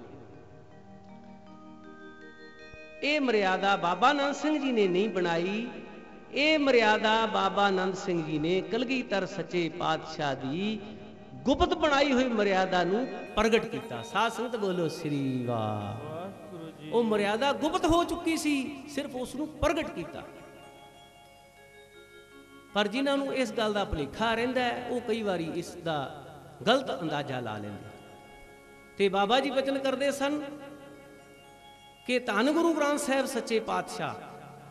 ये मर्यादा बाबा नंद सिंह जी ने नहीं बनाई, ये मर्यादा बाबा नंद सिंह जी ने कलगीधर सच्चे पातशाह दी गुप्त बनाई हुई मर्यादा नूं प्रगट किया। साध संगत बोलो श्री वाह। वो मर्यादा गुप्त हो चुकी सी, सिर्फ उसनूं प्रगट किया। पर जिन्हां नूं इस गल दा भुलेखा रहिंदा है वो कई बारी इसका गलत अंदाजा ला लैंदे। ते बाबा जी वचन करदे सन कि धन गुरु ग्रंथ साहिब सच्चे पातशाह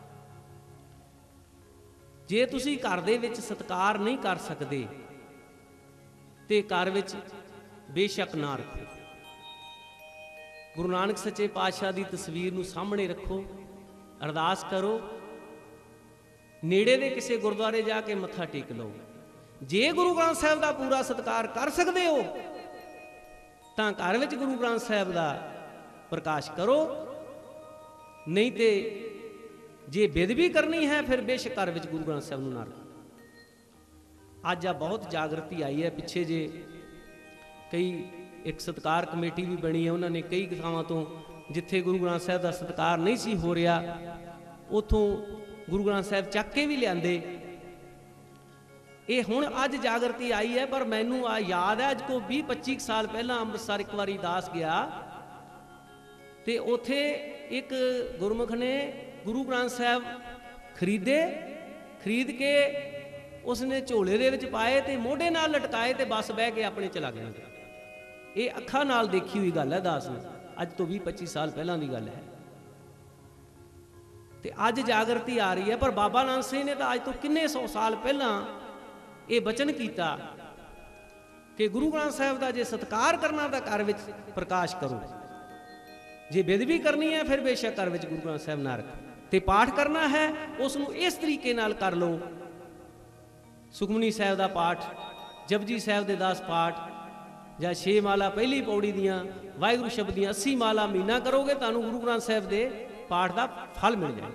जे तुसी घर दे विच सत्कार नहीं कर सकते ते घर विच बेशक ना रखो। गुरु नानक सच्चे पातशाह की तस्वीर नूं सामने रखो, अरदास करो, नेड़े दे किसी गुरुद्वारे जाके मत्था टेक लो। जे गुरु ग्रंथ साहिब का पूरा सत्कार कर सकते हो तां घर विच गुरु ग्रंथ साहिब का प्रकाश करो, नहीं तो जे बेदबी करनी है फिर बेशक घर विच गुरु ग्रंथ साहिब नूं ना रखो। अज आ बहुत जागृति आई है। पिछे जे कई एक सत्कार कमेटी भी बनी है, उन्होंने कई थावां तो जिथे गुरु ग्रंथ साहिब का सत्कार नहीं सी हो रहा उतों गुरु ग्रंथ साहिब चक के भी लियाते। ये हुण अज जागृति आई है, पर मैनू आ याद है अज को भी पच्ची साल पहला अमृतसर एक बारी दास गया ते उथे एक गुरमुख ने गुरु ग्रंथ साहिब खरीदे, खरीद के उसने झोले दे विच पाए ते मोढे नाल लटकाए ते बस बह के अपने चला गया। ये अखां नाल देखी हुई गल है दास ने, अज तो भी पच्ची साल पहलां दी गल है। ते अज जागृति आ रही है, पर बाबा नानक सिंह ने तो अज तो किन्ने सौ साल पहलां ये वचन किया कि गुरु ग्रंथ साहिब का जे सत्कार करना तो घर विच प्रकाश करो, जे बेदबी करनी है फिर बेशक घर विच गुरु ग्रंथ साहिब ना रखो। ते पाठ करना है उसनूं इस तरीके नाल कर लो। सुखमनी साहिब का पाठ, जपजी साहिब दे दस पाठ ਜਾਂ छे माला पहली पौड़ी दियाँ वाहिगुरू शब्द दियाँ अस्सी माला महीना करोगे तुहानूं गुरु ग्रंथ साहिब के पाठ का फल मिल जाए।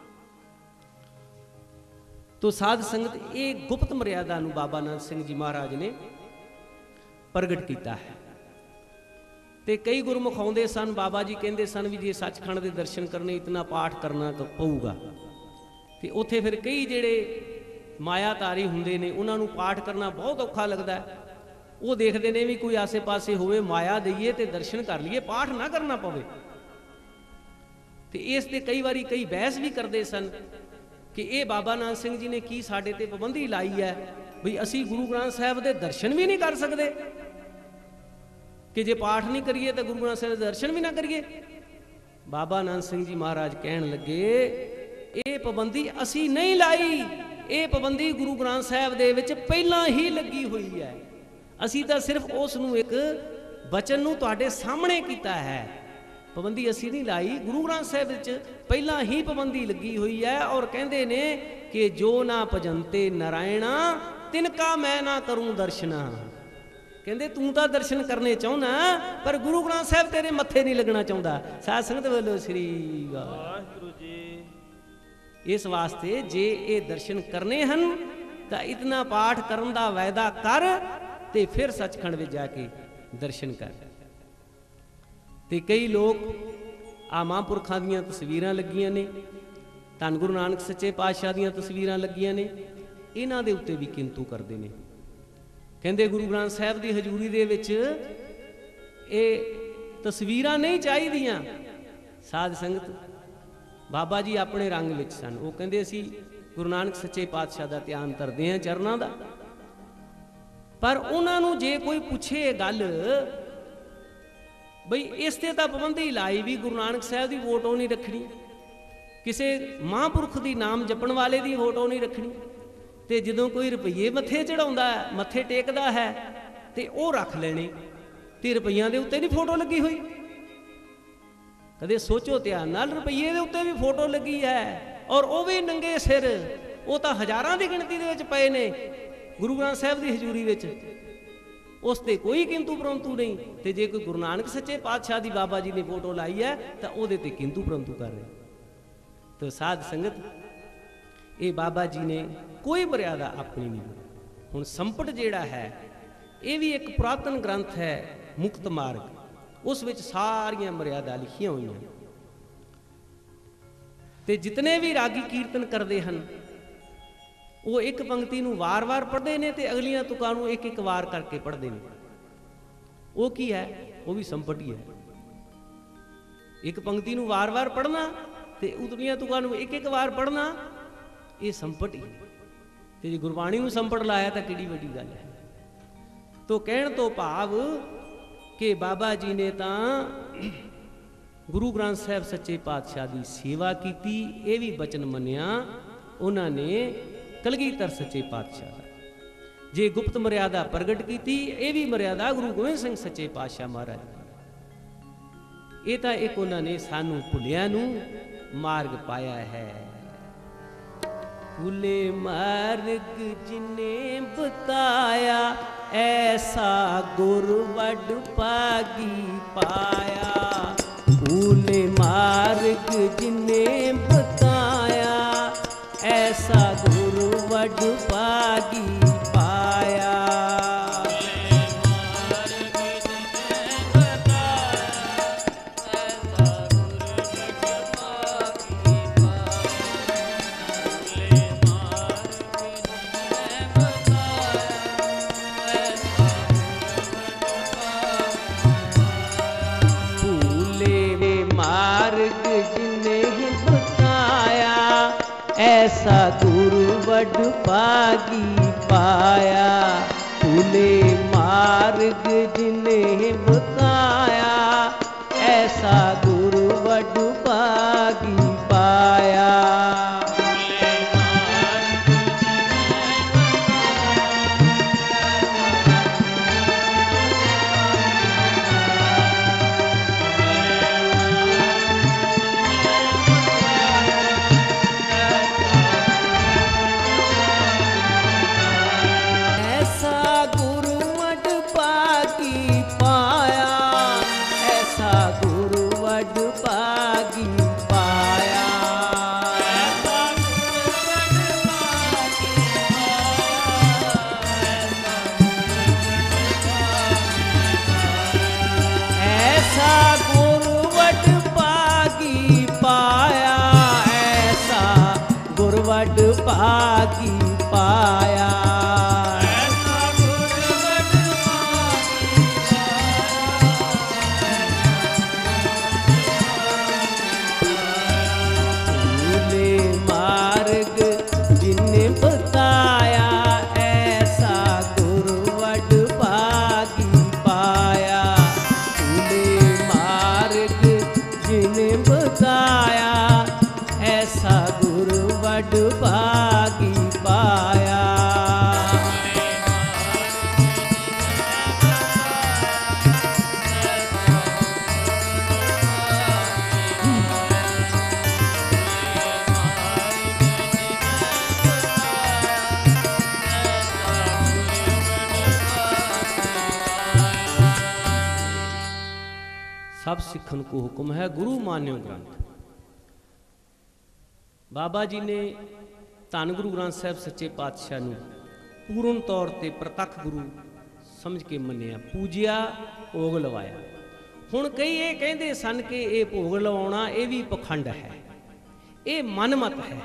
तो साध संगत ये गुप्त मर्यादा नूं बाबा नानक सिंह जी महाराज ने प्रगट किया है। तो कई गुरमुख आउंदे सन, बाबा जी कहते सन भी जे सचखंड के दर्शन करने इतना पाठ करना तो पऊगा। तो उत्थे फिर कई जिहड़े मायाधारी हुंदे ने उन्होंने पाठ करना बहुत औखा लगता है। वो देखते हैं भी कोई आसे पासे होवे माया दईए तो दर्शन कर लीए, पाठ ना करना पवे। तो इस ते कई बारी कई बहस भी करते सन कि ये बाबा नानक सिंह जी ने की साडे ते पाबंदी लाई है भी असी गुरु ग्रंथ साहिब के दर्शन भी नहीं कर सकते, कि जे पाठ नहीं करिए तो गुरु ग्रंथ साहिब के दर्शन भी ना करिए। बाबा नानक सिंह जी महाराज कहन लगे ये पाबंदी असी नहीं लाई, ਇਹ ਪਾਬੰਦੀ ਗੁਰੂ ਗ੍ਰੰਥ ਸਾਹਿਬ ਦੇ ਵਿੱਚ ਪਹਿਲਾਂ ਹੀ ਲੱਗੀ ਹੋਈ ਹੈ। ਅਸੀਂ ਤਾਂ ਸਿਰਫ ਉਸ ਨੂੰ ਇੱਕ ਬਚਨ ਨੂੰ ਤੁਹਾਡੇ ਸਾਹਮਣੇ ਕੀਤਾ ਹੈ, ਪਾਬੰਦੀ ਅਸੀਂ ਨਹੀਂ ਲਾਈ। ਗੁਰੂ ਗ੍ਰੰਥ ਸਾਹਿਬ ਵਿੱਚ ਪਹਿਲਾਂ ਹੀ ਪਾਬੰਦੀ ਲੱਗੀ ਹੋਈ ਹੈ। ਔਰ ਕਹਿੰਦੇ ਨੇ ਕਿ ਜੋ ਨਾ ਭਜੰਤੇ ਨਾਰਾਇਣਾ ਤਿਨਕਾ ਮੈਂ ਨਾ ਕਰੂੰ ਦਰਸ਼ਨਾ। ਕਹਿੰਦੇ ਤੂੰ ਤਾਂ ਦਰਸ਼ਨ ਕਰਨੇ ਚਾਹੁੰਦਾ, ਪਰ ਗੁਰੂ ਗ੍ਰੰਥ ਸਾਹਿਬ ਤੇਰੇ ਮੱਥੇ ਨਹੀਂ ਲੱਗਣਾ ਚਾਹੁੰਦਾ। ਸਾਧ ਸੰਗਤ ਵੱਲੋਂ ਸ੍ਰੀ ਵਾਹਿਗੁਰੂ ਜੀ। ਇਸ ਵਾਸਤੇ ਜੇ ਇਹ ਦਰਸ਼ਨ ਕਰਨੇ ਹਨ ਤਾਂ ਇਤਨਾ ਪਾਠ ਕਰਨ ਦਾ ਵਾਅਦਾ ਕਰ ਤੇ ਫਿਰ ਸੱਚਖੰਡ ਵਿੱਚ ਜਾ ਕੇ ਦਰਸ਼ਨ ਕਰ। ਤੇ ਕਈ ਲੋਕ ਆ ਮਹਾਂਪੁਰਖਾਂ ਦੀਆਂ ਤਸਵੀਰਾਂ ਲੱਗੀਆਂ ਨੇ, ਧੰਨ ਗੁਰੂ ਨਾਨਕ ਸੱਚੇ ਪਾਤਸ਼ਾਹ ਦੀਆਂ ਤਸਵੀਰਾਂ ਲੱਗੀਆਂ ਨੇ, ਇਹਨਾਂ ਦੇ ਉੱਤੇ ਵੀ ਕਿੰਤੂ ਕਰਦੇ ਨੇ। ਕਹਿੰਦੇ ਗੁਰੂ ਗ੍ਰੰਥ ਸਾਹਿਬ ਦੀ ਹਜ਼ੂਰੀ ਦੇ ਵਿੱਚ ਇਹ ਤਸਵੀਰਾਂ ਨਹੀਂ ਚਾਹੀਦੀਆਂ। ਸਾਧ ਸੰਗਤ, ਬਾਬਾ ਜੀ ਆਪਣੇ ਰੰਗ ਵਿੱਚ ਸਨ। ਉਹ ਕਹਿੰਦੇ ਅਸੀਂ ਗੁਰੂ ਨਾਨਕ ਸੱਚੇ ਪਾਤਸ਼ਾਹ ਦਾ ਧਿਆਨ ਧਰਦੇ ਹਾਂ, ਚਰਨਾਂ ਦਾ। ਪਰ ਉਹਨਾਂ ਨੂੰ ਜੇ ਕੋਈ ਪੁੱਛੇ ਇਹ ਗੱਲ ਬਈ ਇਸ ਤੇ ਤਾਂ ਪਾਬੰਦੀ ਲਾਈ ਵੀ ਗੁਰੂ ਨਾਨਕ ਸਾਹਿਬ ਦੀ ਫੋਟੋ ਨਹੀਂ ਰੱਖਣੀ, ਕਿਸੇ ਮਹਾਂਪੁਰਖ ਦੀ ਨਾਮ ਜਪਣ ਵਾਲੇ ਦੀ ਫੋਟੋ ਨਹੀਂ ਰੱਖਣੀ, ਤੇ ਜਦੋਂ ਕੋਈ ਰੁਪਈਏ ਮੱਥੇ ਚੜਾਉਂਦਾ, ਮੱਥੇ ਟੇਕਦਾ ਹੈ ਤੇ ਉਹ ਰੱਖ ਲੈਣੇ, ਤੇ ਰੁਪਈਆਂ ਦੇ ਉੱਤੇ ਨਹੀਂ ਫੋਟੋ ਲੱਗੀ ਹੋਈ। ਕਦੇ ਸੋਚੋ ਧਿਆਨ ਨਾਲ, ਰੁਪਈਏ ਦੇ ਉੱਤੇ ਵੀ ਫੋਟੋ ਲੱਗੀ ਹੈ, ਔਰ ਉਹ ਵੀ ਨੰਗੇ ਸਿਰ। ਉਹ ਤਾਂ ਹਜ਼ਾਰਾਂ ਦੀ ਗਿਣਤੀ ਦੇ ਵਿੱਚ ਪਏ ਨੇ ਗੁਰੂ ਗ੍ਰੰਥ ਸਾਹਿਬ ਦੀ ਹਜ਼ੂਰੀ ਵਿੱਚ, ਉਸ ਤੇ ਕੋਈ ਕਿੰਤੂ ਪਰੰਤੂ ਨਹੀਂ। ਤੇ ਜੇ ਕੋਈ ਗੁਰੂ ਨਾਨਕ ਸੱਚੇ ਪਾਤਸ਼ਾਹ ਦੀ ਬਾਬਾ ਜੀ ਨੇ ਫੋਟੋ ਲਾਈ ਹੈ ਤਾਂ ਉਹਦੇ ਤੇ ਕਿੰਤੂ ਪਰੰਤੂ ਕਰ ਰਹੇ। ਤਾਂ ਸਾਧ ਸੰਗਤ, ਇਹ ਬਾਬਾ ਜੀ ਨੇ ਕੋਈ ਮਰਿਆਦਾ ਆਪਣੀ ਨਹੀਂ। ਹੁਣ ਸੰਪਟ ਜਿਹੜਾ ਹੈ ਇਹ ਵੀ ਇੱਕ ਪੁਰਾਤਨ ਗ੍ਰੰਥ ਹੈ, ਮੁਕਤ ਮਾਰਗ, ਉਸ ਵਿੱਚ ਸਾਰੀਆਂ ਮਰਿਆਦਾ ਲਿਖੀਆਂ ਹੋਈਆਂ। ਤੇ ਜਿਤਨੇ ਵੀ ਰਾਗੀ ਕੀਰਤਨ ਕਰਦੇ ਹਨ ਉਹ ਇੱਕ ਪੰਕਤੀ ਨੂੰ ਵਾਰ-ਵਾਰ ਪੜ੍ਹਦੇ ਨੇ ਤੇ ਅਗਲੀਆਂ ਤੁਕਾਂ ਨੂੰ ਇੱਕ ਇੱਕ ਵਾਰ ਕਰਕੇ ਪੜ੍ਹਦੇ ਨੇ। ਉਹ ਕੀ ਹੈ? ਉਹ ਵੀ ਸੰਪਟ ਹੀ ਹੈ। ਇੱਕ ਪੰਕਤੀ ਨੂੰ ਵਾਰ-ਵਾਰ ਪੜ੍ਹਨਾ ਤੇ ਉਤਲੀਆਂ ਤੁਕਾਂ ਨੂੰ ਇੱਕ ਇੱਕ ਵਾਰ ਪੜ੍ਹਨਾ, ਇਹ ਸੰਪਟ ਹੀ। ਤੇ ਜੇ ਗੁਰਬਾਣੀ ਨੂੰ ਸੰਪਟ ਲਾਇਆ ਤਾਂ ਕਿਹੜੀ ਵੱਡੀ ਗੱਲ ਹੈ। ਤੋ ਕਹਿਣ ਤੋਂ ਭਾਵ ਕਿ ਬਾਬਾ ਜੀ ਨੇ ਤਾਂ ਗੁਰੂ ਗ੍ਰੰਥ ਸਾਹਿਬ ਸੱਚੇ ਪਾਤਸ਼ਾਹ ਦੀ ਸੇਵਾ ਕੀਤੀ, ਇਹ ਵੀ ਬਚਨ ਮੰਨਿਆ ਉਹਨਾਂ ਨੇ ਕਲਗੀਧਰ ਸੱਚੇ ਪਾਤਸ਼ਾਹ ਦਾ। ਜੇ ਗੁਪਤ ਮਰਿਆਦਾ ਪ੍ਰਗਟ ਕੀਤੀ, ਇਹ ਵੀ ਮਰਿਆਦਾ ਗੁਰੂ ਗੋਬਿੰਦ ਸਿੰਘ ਸੱਚੇ ਪਾਤਸ਼ਾਹ ਮਹਾਰਾਜ। ਇਹ ਤਾਂ ਇੱਕ ਉਹਨਾਂ ਨੇ ਸਾਨੂੰ ਭੁੱਲਿਆਂ ਨੂੰ ਮਾਰਗ ਪਾਇਆ ਹੈ। ਭੁੱਲੇ ਮਾਰਗ ਜਿਨੇ ਬਤਾਇਆ, ਐਸਾ ਗੁਰ ਵੱਡ ਭਾਗੀ ਪਾਇਆ। ਭੁੱਲੇ ਮਾਰਗ ਜਿਨੇ ਬਤਾਇਆ, ਐਸਾ ਗੁਰ ਵੱਡ ਭਾਗੀ ਪਾਇਆ। ऐसा गुरु वड भागी पाया। भूले मार्ग जिने बताया, ऐसा गुरु वड भागी पाया। वड भागी पाया। भूले मार्ग जिने बताया, ऐसा गुर वड भागी पाया। भूले मार्ग जिने बताया, ऐसा गुरु वड भागी पा। सब सिखन को हुक्म है गुरु मान्यो ग्रंथ। बाबा जी ने धन गुरु ग्रंथ साहब सच्चे पातशाह नूं पूर्ण तौर पर प्रतख गुरु समझ के मन्निया, पूजिया, भोग लवाया। हुण कई ये कहते सन कि ये भोग लवाउणा ये भी पखंड है, ये मनमत है।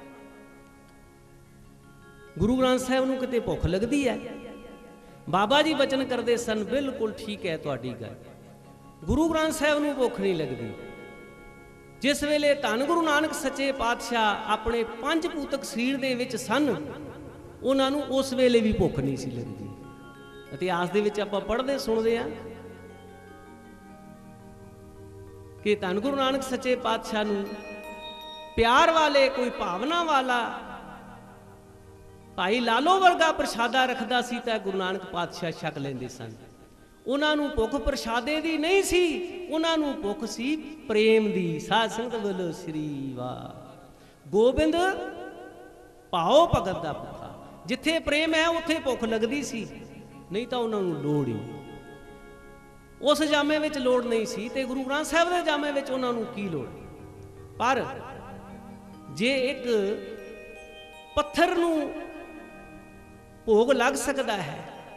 गुरु ग्रंथ साहब नूं किते भुख लगदी है? बाबा जी वचन करते सन, बिल्कुल ठीक है तुहाडी गल, गुरु ग्रंथ साहब नूं भुख नहीं लगदी। जिस वेले धन गुरु नानक सच्चे पातशाह अपने पंज पूतक शरीर दे विच सन, उन्हां नूं उस वेले भी भुख नहीं सी लगदी। इतिहास दे विच आपां पढ़दे सुणदे आ कि धन गुरु नानक सच्चे पातशाह नूं प्यार वाले, कोई भावना वाला भाई लालो वर्गा प्रसादा रखदा सी तां गुरु नानक पातशाह छक लैंदे सन। उन्हां नूं भुख प्रसादे दी नहीं सी, उन्हां नूं भुख सी प्रेम दी। साध संगत बोलो श्री वाह। गोबिंद भाओ भगत दा भुखा, जिथे प्रेम है उत्थे भुख लगदी सी, नहीं तां उन्हां नूं लोड़ ही उस जामे विच लोड़ नहीं सी, ते गुरु ग्रंथ साहब दे जामे विच उन्हां नूं की लोड़। पर जे एक पत्थर नूं भोग लग सकता है,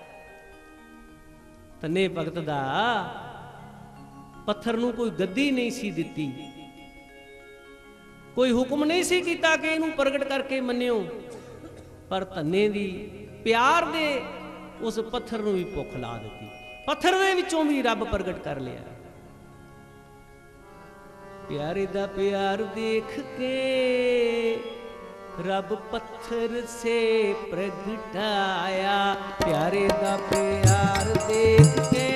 तने भगत दा पत्थर नूं कोई गद्दी नहीं सी दिती, कोई हुक्म नहीं सी कीता कि इनू प्रगट करके मन्नियो, पर धन्ने दी प्यार दे उस पत्थर नूं भी भुख ला दिती। पत्थर दे विचों भी रब प्रगट कर लिया। प्यारे दा प्यार देख के रब पत्थर से प्रगटाया, प्यारे दा प्यार देख के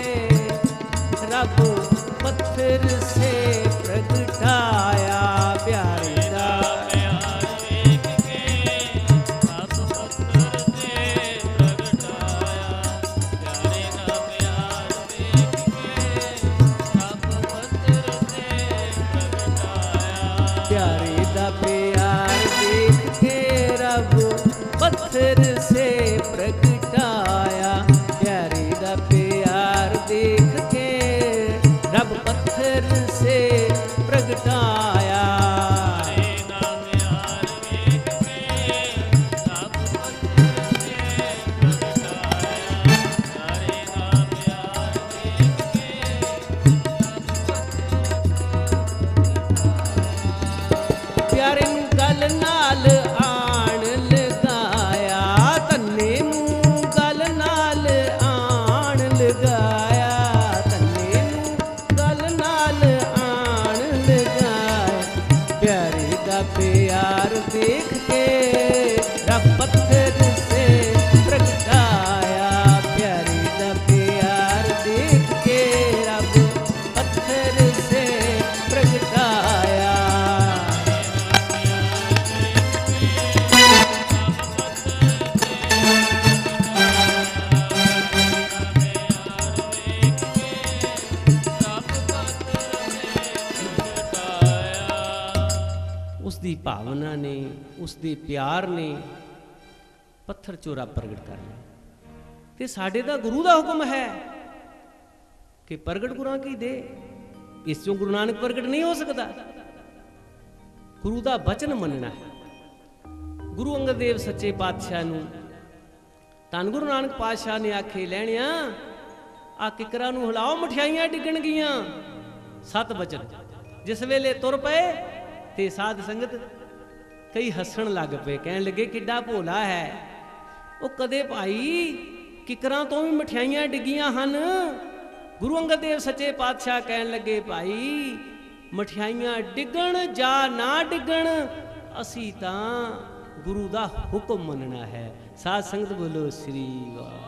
रब पत्थर से प्रगटाया, प्यारे दा प्यार देख के रब पत्थर से प्रगटाया, प्यारे दा प्यार देख के रब पत्थर से प्रगटाया, प्यारे दा प्यार पत्थर से प्रगटाया, प्यारे दा प्यार देख के रब पत्थर से प्रगटाया। प्यारे नूं गल नाल आण लगाया, धन्ने नूं गल नाल आण लगाया, धन्ने नूं गल नाल आण लगाया, प्यारे दा प्यार देख के रब पत्थर से प्रगटाया, प्यारे दा प्यार देख के रब पत्थर से प्रगटाया। उसकी भावना ने, उसके प्यार ने पत्थर चोरा प्रगट कर लिया। ते साडे दा गुरु का हुक्म है कि प्रगट गुरां की दे, इस चों गुरु नानक प्रगट नहीं हो सकता। गुरु का वचन मनना है। गुरु अंगद देव सच्चे पातशाह नूं धन गुरु नानक पातशाह ने आखे, लैणिया आ किकरां नूं हिलाओ, मठियाइयां डिगण गियां। सत वचन जिस वेले तुर पए ते साध संगत कई हसन लग पे, कहन लगे किड्डा भोला है वो, कदे भाई किकरां तो भी मठियाइयां डिगियां हन। गुरु अंगद देव सच्चे पातशाह कहन लगे, भाई मठियाइयां डिगण जा ना डिगण, असी तां गुरु दा हुक्म मनना है। साध संगत बोलो श्री वाह।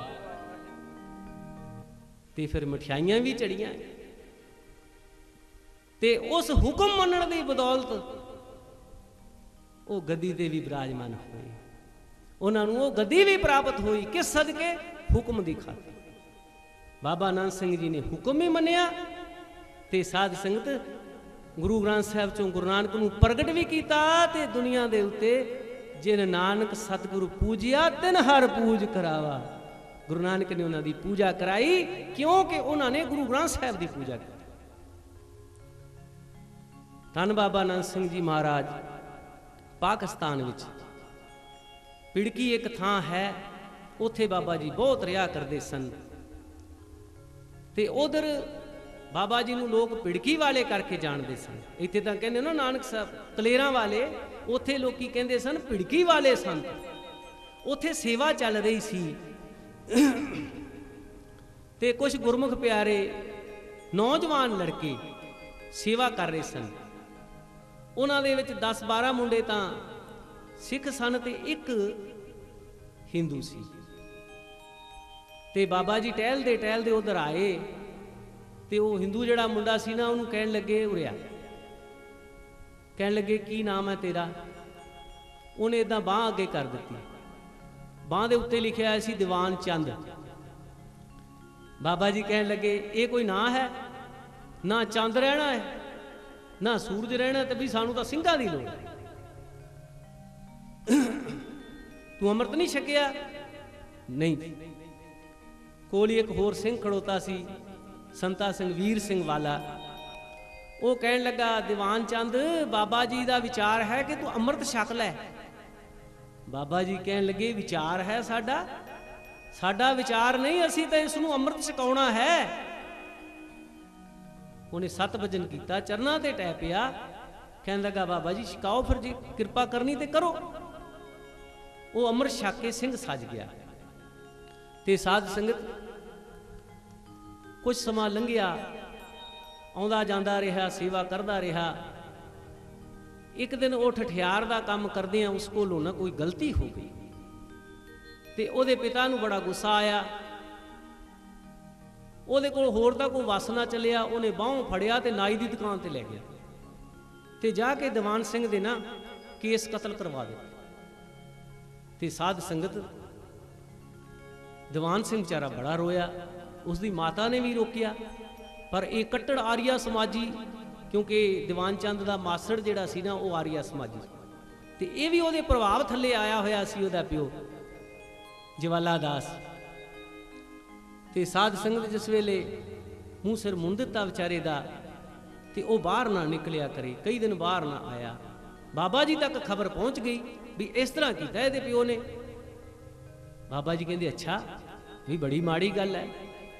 ते फिर मठियाइयां भी चढ़ियां, ते उस हुक्म मनण दी बदौलत वो गद्दी ते भी विराजमान होए, उन्हां नूं वो गद्दी भी प्राप्त हुई। किस सदके? हुक्म दी खातिर। बाबा नानक सिंह जी ने हुक्म ही मन्निया, ते साध संगत गुरु ग्रंथ साहब चों गुरु नानक नूं प्रगट भी कीता, ते दुनिया दे उत्ते जिन नानक सतगुरु पूजिया तिन हर पूज करावा। गुरु नानक ने उन्हां दी पूजा कराई, क्योंकि उन्हां ने गुरु ग्रंथ साहब दी पूजा की। ਧੰਨ ਬਾਬਾ ਨੰਦ ਸਿੰਘ ਜੀ ਮਹਾਰਾਜ ਪਾਕਿਸਤਾਨ ਵਿੱਚ ਪਿੜਕੀ ਇੱਕ ਥਾਂ ਹੈ, ਉੱਥੇ ਬਾਬਾ ਜੀ ਬਹੁਤ ਰਿਹਾ ਕਰਦੇ ਸਨ। ਤੇ ਉਧਰ ਬਾਬਾ ਜੀ ਨੂੰ ਲੋਕ ਪਿੜਕੀ ਵਾਲੇ ਕਰਕੇ ਜਾਣਦੇ ਸਨ। ਇੱਥੇ ਤਾਂ ਕਹਿੰਦੇ ਨਾ ਨਾਨਕ ਸਾਹਿਬ ਕਲੇਰਾਂ ਵਾਲੇ, ਉੱਥੇ ਲੋਕੀ ਕਹਿੰਦੇ ਸਨ ਪਿੜਕੀ ਵਾਲੇ ਸਨ। ਉੱਥੇ ਸੇਵਾ ਚੱਲ ਰਹੀ ਸੀ ਤੇ ਕੁਝ ਗੁਰਮੁਖ ਪਿਆਰੇ ਨੌਜਵਾਨ ਲੜਕੇ ਸੇਵਾ ਕਰ ਰਹੇ ਸਨ। ਉਹਨਾਂ ਦੇ ਵਿੱਚ ਦਸ ਬਾਰਾਂ ਮੁੰਡੇ ਤਾਂ ਸਿੱਖ ਸਨ ਤੇ ਇੱਕ ਹਿੰਦੂ ਸੀ। ਤੇ ਬਾਬਾ ਜੀ ਟਹਿਲਦੇ ਟਹਿਲਦੇ ਉਧਰ ਆਏ ਤੇ ਉਹ ਹਿੰਦੂ ਜਿਹੜਾ ਮੁੰਡਾ ਸੀ ਨਾ, ਉਹਨੂੰ ਕਹਿਣ ਲੱਗੇ ਉਰਿਆ, ਕਹਿਣ ਲੱਗੇ ਕੀ ਨਾਮ ਹੈ ਤੇਰਾ? ਉਹਨੇ ਇਦਾਂ ਬਾਂਹ ਅੱਗੇ ਕਰ ਦਿੱਤੀ, ਬਾਂਹ ਦੇ ਉੱਤੇ ਲਿਖਿਆ ਹੋਇਆ ਸੀ ਦੀਵਾਨ ਚੰਦ। ਬਾਬਾ ਜੀ ਕਹਿਣ ਲੱਗੇ ਇਹ ਕੋਈ ਨਾਂ ਹੈ? ਨਾ ਚੰਦ ਰਹਿਣਾ ਹੈ ਨਾ ਸੂਰਜ ਰਹਿਣਾ, ਤੇ ਵੀ ਸਾਨੂੰ ਤਾਂ ਸਿੰਘਾਂ ਦੀ ਲੋੜ। ਤੂੰ ਅੰਮ੍ਰਿਤ ਨਹੀਂ ਛਕਿਆ? ਨਹੀਂ। ਕੋਲ ਹੀ ਇੱਕ ਹੋਰ ਸਿੰਘ ਖੜੋਤਾ ਸੀ, ਸੰਤਾ ਸਿੰਘ ਵੀਰ ਸਿੰਘ ਵਾਲਾ। ਉਹ ਕਹਿਣ ਲੱਗਾ ਦੀਵਾਨ ਚੰਦ, ਬਾਬਾ ਜੀ ਦਾ ਵਿਚਾਰ ਹੈ ਕਿ ਤੂੰ ਅੰਮ੍ਰਿਤ ਛਕ ਲੈ। ਬਾਬਾ ਜੀ ਕਹਿਣ ਲੱਗੇ ਵਿਚਾਰ ਹੈ ਸਾਡਾ? ਸਾਡਾ ਵਿਚਾਰ ਨਹੀਂ, ਅਸੀਂ ਤਾਂ ਇਸ ਨੂੰ ਅੰਮ੍ਰਿਤ ਛਕਾਉਣਾ ਹੈ। ਉਹਨੇ ਸੱਤ ਵਜਨ ਕੀਤਾ, ਚਰਨਾਂ ਤੇ ਟਹਿ ਪਿਆ, ਕਹਿਣ ਲੱਗਾ ਬਾਬਾ ਜੀ ਛਕਾਓ ਫਿਰ, ਜੀ ਕਿਰਪਾ ਕਰਨੀ ਤੇ ਕਰੋ। ਉਹ ਅੰਮ੍ਰਿਤ ਛਕ ਕੇ ਸਿੰਘ ਸੱਜ ਗਿਆ। ਤੇ ਸਾਧ ਸੰਗਤ ਕੁਝ ਸਮਾਂ ਲੰਘਿਆ, ਆਉਂਦਾ ਜਾਂਦਾ ਰਿਹਾ, ਸੇਵਾ ਕਰਦਾ ਰਿਹਾ। ਇੱਕ ਦਿਨ ਉਹ ਠਠਿਆਰ ਦਾ ਕੰਮ ਕਰਦਿਆਂ ਉਸ ਕੋਲੋਂ ਨਾ ਕੋਈ ਗਲਤੀ ਹੋ ਗਈ ਤੇ ਉਹਦੇ ਪਿਤਾ ਨੂੰ ਬੜਾ ਗੁੱਸਾ ਆਇਆ। ਉਹਦੇ ਕੋਲ ਹੋਰ ਤਾਂ ਕੋਈ ਵਸ ਨਾ ਚੱਲਿਆ, ਉਹਨੇ ਬਾਹੋਂ ਫੜਿਆ ਤੇ ਨਾਈ ਦੀ ਦੁਕਾਨ ਤੇ ਲੈ ਗਿਆ ਤੇ ਜਾ ਕੇ ਦੀਵਾਨ ਸਿੰਘ ਦੇ ਨਾ ਕੇਸ ਕਤਲ ਕਰਵਾ ਦਿੱਤਾ। ਤੇ ਸਾਧ ਸੰਗਤ ਦੀਵਾਨ ਸਿੰਘ ਵਿਚਾਰਾ ਬੜਾ ਰੋਇਆ, ਉਸਦੀ ਮਾਤਾ ਨੇ ਵੀ ਰੋਕਿਆ, ਪਰ ਇਹ ਕੱਟੜ ਆਰੀਆ ਸਮਾਜੀ, ਕਿਉਂਕਿ ਦੀਵਾਨ ਚੰਦ ਦਾ ਮਾਸੜ ਜਿਹੜਾ ਸੀ ਨਾ ਉਹ ਆਰੀਆ ਸਮਾਜੀ, ਤੇ ਇਹ ਵੀ ਉਹਦੇ ਪ੍ਰਭਾਵ ਥੱਲੇ ਆਇਆ ਹੋਇਆ ਸੀ, ਉਹਦਾ ਪਿਓ ਜਵਾਲਾ ਦਾਸ। ਤੇ ਸਾਧ ਸੰਗਤ ਜਿਸ ਵੇਲੇ ਮੂੰਹ ਸਿਰ ਮੁੰਨ ਦਿੱਤਾ ਵਿਚਾਰੇ ਦਾ, ਤੇ ਉਹ ਬਾਹਰ ਨਾ ਨਿਕਲਿਆ ਕਰੇ, ਕਈ ਦਿਨ ਬਾਹਰ ਨਾ ਆਇਆ। ਬਾਬਾ ਜੀ ਤੱਕ ਖਬਰ ਪਹੁੰਚ ਗਈ ਵੀ ਇਸ ਤਰ੍ਹਾਂ ਕੀਤਾ ਇਹਦੇ ਪਿਓ ਨੇ। ਬਾਬਾ ਜੀ ਕਹਿੰਦੇ ਅੱਛਾ, ਵੀ ਬੜੀ ਮਾੜੀ ਗੱਲ ਹੈ।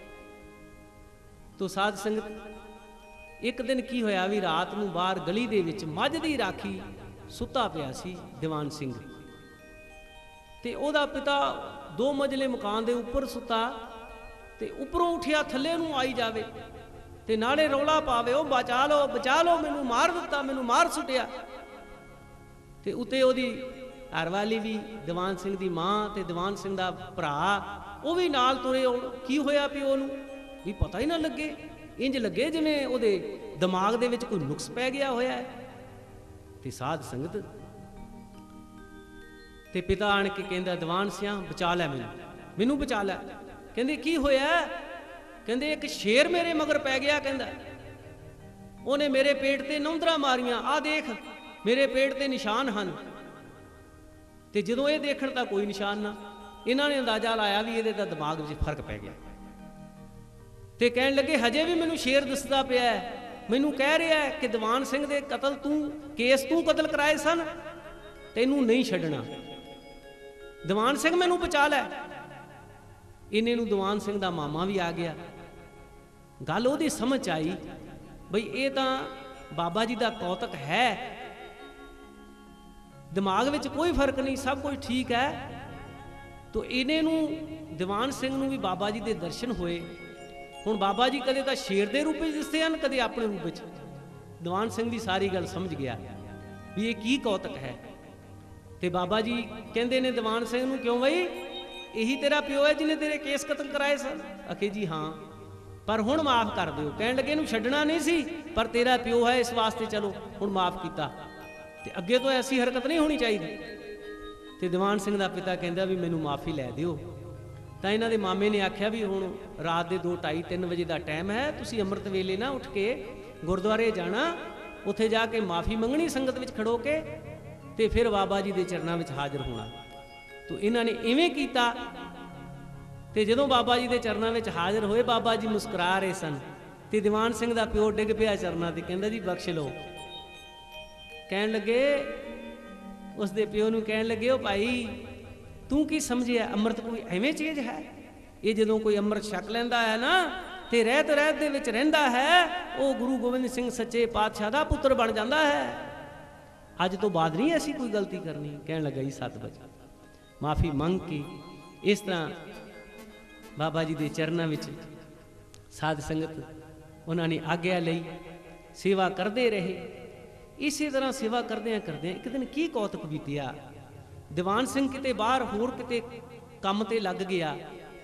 ਤੋ ਸਾਧ ਸੰਗਤ ਇੱਕ ਦਿਨ ਕੀ ਹੋਇਆ ਵੀ ਰਾਤ ਨੂੰ ਬਾਹਰ ਗਲੀ ਦੇ ਵਿੱਚ ਮੱਝ ਦੀ ਰਾਖੀ ਸੁੱਤਾ ਪਿਆ ਸੀ ਦੀਵਾਨ ਸਿੰਘ, ਤੇ ਉਹਦਾ ਪਿਤਾ ਦੋ ਮੰਜ਼ਲੇ ਮਕਾਨ ਦੇ ਉੱਪਰ ਸੁੱਤਾ, ਤੇ ਉੱਪਰੋਂ ਉੱਠਿਆ ਥੱਲੇ ਨੂੰ ਆਈ ਜਾਵੇ ਤੇ ਨਾਲੇ ਰੌਲਾ ਪਾਵੇ, ਉਹ ਬਚਾ ਲਓ ਬਚਾ ਲਓ, ਮੈਨੂੰ ਮਾਰ ਦਿੱਤਾ, ਮੈਨੂੰ ਮਾਰ ਸੁੱਟਿਆ। ਤੇ ਉੱਤੇ ਉਹਦੀ ਘਰ ਵਾਲੀ ਵੀ, ਦੀਵਾਨ ਸਿੰਘ ਦੀ ਮਾਂ ਤੇ ਦੀਵਾਨ ਸਿੰਘ ਦਾ ਭਰਾ, ਉਹ ਵੀ ਨਾਲ ਤੁਰੇ ਆਉਣ। ਕੀ ਹੋਇਆ ਪਿਓ ਨੂੰ ਵੀ ਪਤਾ ਹੀ ਨਾ ਲੱਗੇ, ਇੰਜ ਲੱਗੇ ਜਿਵੇਂ ਉਹਦੇ ਦਿਮਾਗ ਦੇ ਵਿੱਚ ਕੋਈ ਨੁਕਸ ਪੈ ਗਿਆ ਹੋਇਆ ਹੈ। ਤੇ ਸਾਧ ਸੰਗਤ ਤੇ ਪਿਤਾ ਆਣ ਕੇ ਕਹਿੰਦਾ ਦੀਵਾਨ ਸਿਆਂ ਬਚਾ ਲੈ ਮੈਨੂੰ, ਮੈਨੂੰ ਬਚਾ ਲੈ। ਕਹਿੰਦੇ ਕੀ ਹੋਇਆ? ਕਹਿੰਦੇ ਇੱਕ ਸ਼ੇਰ ਮੇਰੇ ਮਗਰ ਪੈ ਗਿਆ, ਕਹਿੰਦਾ ਉਹਨੇ ਮੇਰੇ ਪੇਟ ਤੇ ਨੌਂਦਰਾਂ ਮਾਰੀਆਂ, ਆਹ ਦੇਖ ਮੇਰੇ ਪੇਟ ਤੇ ਨਿਸ਼ਾਨ ਹਨ। ਤੇ ਜਦੋਂ ਇਹ ਦੇਖਣ ਤਾਂ ਕੋਈ ਨਿਸ਼ਾਨ ਨਾ, ਇਹਨਾਂ ਨੇ ਅੰਦਾਜ਼ਾ ਲਾਇਆ ਵੀ ਇਹਦੇ ਤਾਂ ਦਿਮਾਗ ਵਿੱਚ ਫਰਕ ਪੈ ਗਿਆ। ਤੇ ਕਹਿਣ ਲੱਗੇ ਹਜੇ ਵੀ ਮੈਨੂੰ ਸ਼ੇਰ ਦਿਸਦਾ ਪਿਆ, ਮੈਨੂੰ ਕਹਿ ਰਿਹਾ ਕਿ ਦੀਵਾਨ ਸਿੰਘ ਦੇ ਕਤਲ ਤੂੰ, ਕੇਸ ਤੂੰ ਕਤਲ ਕਰਾਏ ਸਨ, ਤੈਨੂੰ ਨਹੀਂ ਛੱਡਣਾ, ਦੀਵਾਨ ਸਿੰਘ ਮੈਨੂੰ ਬਚਾ ਲੈ। ਇਹਨੇ ਨੂੰ ਦੀਵਾਨ ਸਿੰਘ ਦਾ ਮਾਮਾ ਵੀ ਆ ਗਿਆ। ਗੱਲ ਉਹਦੀ ਸਮਝ ਆਈ ਬਈ ਇਹ ਤਾਂ ਬਾਬਾ ਜੀ ਦਾ ਕੌਤਕ ਹੈ, ਦਿਮਾਗ ਵਿੱਚ ਕੋਈ ਫਰਕ ਨਹੀਂ, ਸਭ ਕੁਝ ਠੀਕ ਹੈ। ਤੋ ਇਹਨੇ ਨੂੰ ਦੀਵਾਨ ਸਿੰਘ ਨੂੰ ਵੀ ਬਾਬਾ ਜੀ ਦੇ ਦਰਸ਼ਨ ਹੋਏ। ਹੁਣ ਬਾਬਾ ਜੀ ਕਦੇ ਤਾਂ ਸ਼ੇਰ ਦੇ ਰੂਪ ਵਿੱਚ ਦਿਸਦੇ ਹਨ, ਕਦੇ ਆਪਣੇ ਰੂਪ ਵਿੱਚ। ਦੀਵਾਨ ਸਿੰਘ ਵੀ ਸਾਰੀ ਗੱਲ ਸਮਝ ਗਿਆ ਵੀ ਇਹ ਕੀ ਕੌਤਕ ਹੈ। ਤੇ ਬਾਬਾ ਜੀ ਕਹਿੰਦੇ ਨੇ ਦੀਵਾਨ ਸਿੰਘ ਨੂੰ, ਕਿਉਂ ਬਈ ਇਹੀ ਤੇਰਾ ਪਿਓ ਹੈ ਜਿਹਨੇ ਤੇਰੇ ਕੇਸ ਕਤਲ ਕਰਾਏ ਸਨ? ਆਖੇ ਜੀ ਹਾਂ, ਪਰ ਹੁਣ ਮਾਫ ਕਰ ਦਿਓ। ਕਹਿਣ ਲੱਗੇ ਇਹਨੂੰ ਛੱਡਣਾ ਨਹੀਂ ਸੀ, ਪਰ ਤੇਰਾ ਪਿਓ ਹੈ ਇਸ ਵਾਸਤੇ ਚਲੋ ਹੁਣ ਮਾਫ ਕੀਤਾ, ਤੇ ਅੱਗੇ ਤੋਂ ਐਸੀ ਹਰਕਤ ਨਹੀਂ ਹੋਣੀ ਚਾਹੀਦੀ। ਤੇ ਦੀਵਾਨ ਸਿੰਘ ਦਾ ਪਿਤਾ ਕਹਿੰਦਾ ਵੀ ਮੈਨੂੰ ਮਾਫੀ ਲੈ ਦਿਓ। ਤਾਂ ਇਹਨਾਂ ਦੇ ਮਾਮੇ ਨੇ ਆਖਿਆ ਵੀ ਹੁਣ ਰਾਤ ਦੇ ਦੋ ਢਾਈ ਤਿੰਨ ਵਜੇ ਦਾ ਟਾਈਮ ਹੈ, ਤੁਸੀਂ ਅੰਮ੍ਰਿਤ ਵੇਲੇ ਨਾ ਉੱਠ ਕੇ ਗੁਰਦੁਆਰੇ ਜਾਣਾ, ਉੱਥੇ ਜਾ ਕੇ ਮਾਫੀ ਮੰਗਣੀ ਸੰਗਤ ਵਿੱਚ ਖੜੋ ਕੇ, ਤੇ ਫਿਰ ਬਾਬਾ ਜੀ ਦੇ ਚਰਨਾਂ ਵਿੱਚ ਹਾਜ਼ਰ ਹੋਣਾ। ਤੋ ਇਹਨਾਂ ਨੇ ਇਵੇਂ ਕੀਤਾ। ਤੇ ਜਦੋਂ ਬਾਬਾ ਜੀ ਦੇ ਚਰਨਾਂ ਵਿੱਚ ਹਾਜ਼ਰ ਹੋਏ, ਬਾਬਾ ਜੀ ਮੁਸਕਰਾ ਰਹੇ ਸਨ, ਤੇ ਦੀਵਾਨ ਸਿੰਘ ਦਾ ਪਿਓ ਡਿੱਗ ਪਿਆ ਚਰਨਾਂ ਤੇ, ਕਹਿੰਦਾ ਜੀ ਬਖਸ਼ ਲਓ, ਕਹਿਣ ਲੱਗੇ, ਉਸਦੇ ਪਿਓ ਨੂੰ ਕਹਿਣ ਲੱਗੇ, ਉਹ ਭਾਈ ਤੂੰ ਕੀ ਸਮਝਿਆ, ਅੰਮ੍ਰਿਤ ਕੋਈ ਐਵੇਂ ਚੀਜ਼ ਹੈ? ਇਹ ਜਦੋਂ ਕੋਈ ਅੰਮ੍ਰਿਤ ਛਕ ਲੈਂਦਾ ਹੈ ਨਾ ਤੇ ਰਹਿਤ ਰਹਿਤ ਦੇ ਵਿੱਚ ਰਹਿੰਦਾ ਹੈ, ਉਹ ਗੁਰੂ ਗੋਬਿੰਦ ਸਿੰਘ ਸੱਚੇ ਪਾਤਸ਼ਾਹ ਦਾ ਪੁੱਤਰ ਬਣ ਜਾਂਦਾ ਹੈ। ਅੱਜ ਤੋਂ ਬਾਅਦ ਨਹੀਂ ਐਸੀ ਕੋਈ ਗਲਤੀ ਕਰਨੀ। ਕਹਿਣ ਲੱਗਾ ਜੀ ਸੱਤ ਵਜੇ ਮਾਫੀ ਮੰਗ ਕੇ ਇਸ ਤਰ੍ਹਾਂ ਬਾਬਾ ਜੀ ਦੇ ਚਰਨਾਂ ਵਿੱਚ ਸਾਧ ਸੰਗਤ ਉਹਨਾਂ ਨੇ ਆਗਿਆ ਲਈ, ਸੇਵਾ ਕਰਦੇ ਰਹੇ। ਇਸੇ ਤਰ੍ਹਾਂ ਸੇਵਾ ਕਰਦਿਆਂ ਕਰਦਿਆਂ ਇੱਕ ਦਿਨ ਕੀ ਕੌਤਕ ਬੀਤਿਆ। ਦੀਵਾਨ ਸਿੰਘ ਕਿਤੇ ਬਾਹਰ ਹੋਰ ਕਿਤੇ ਕੰਮ ਤੇ ਲੱਗ ਗਿਆ।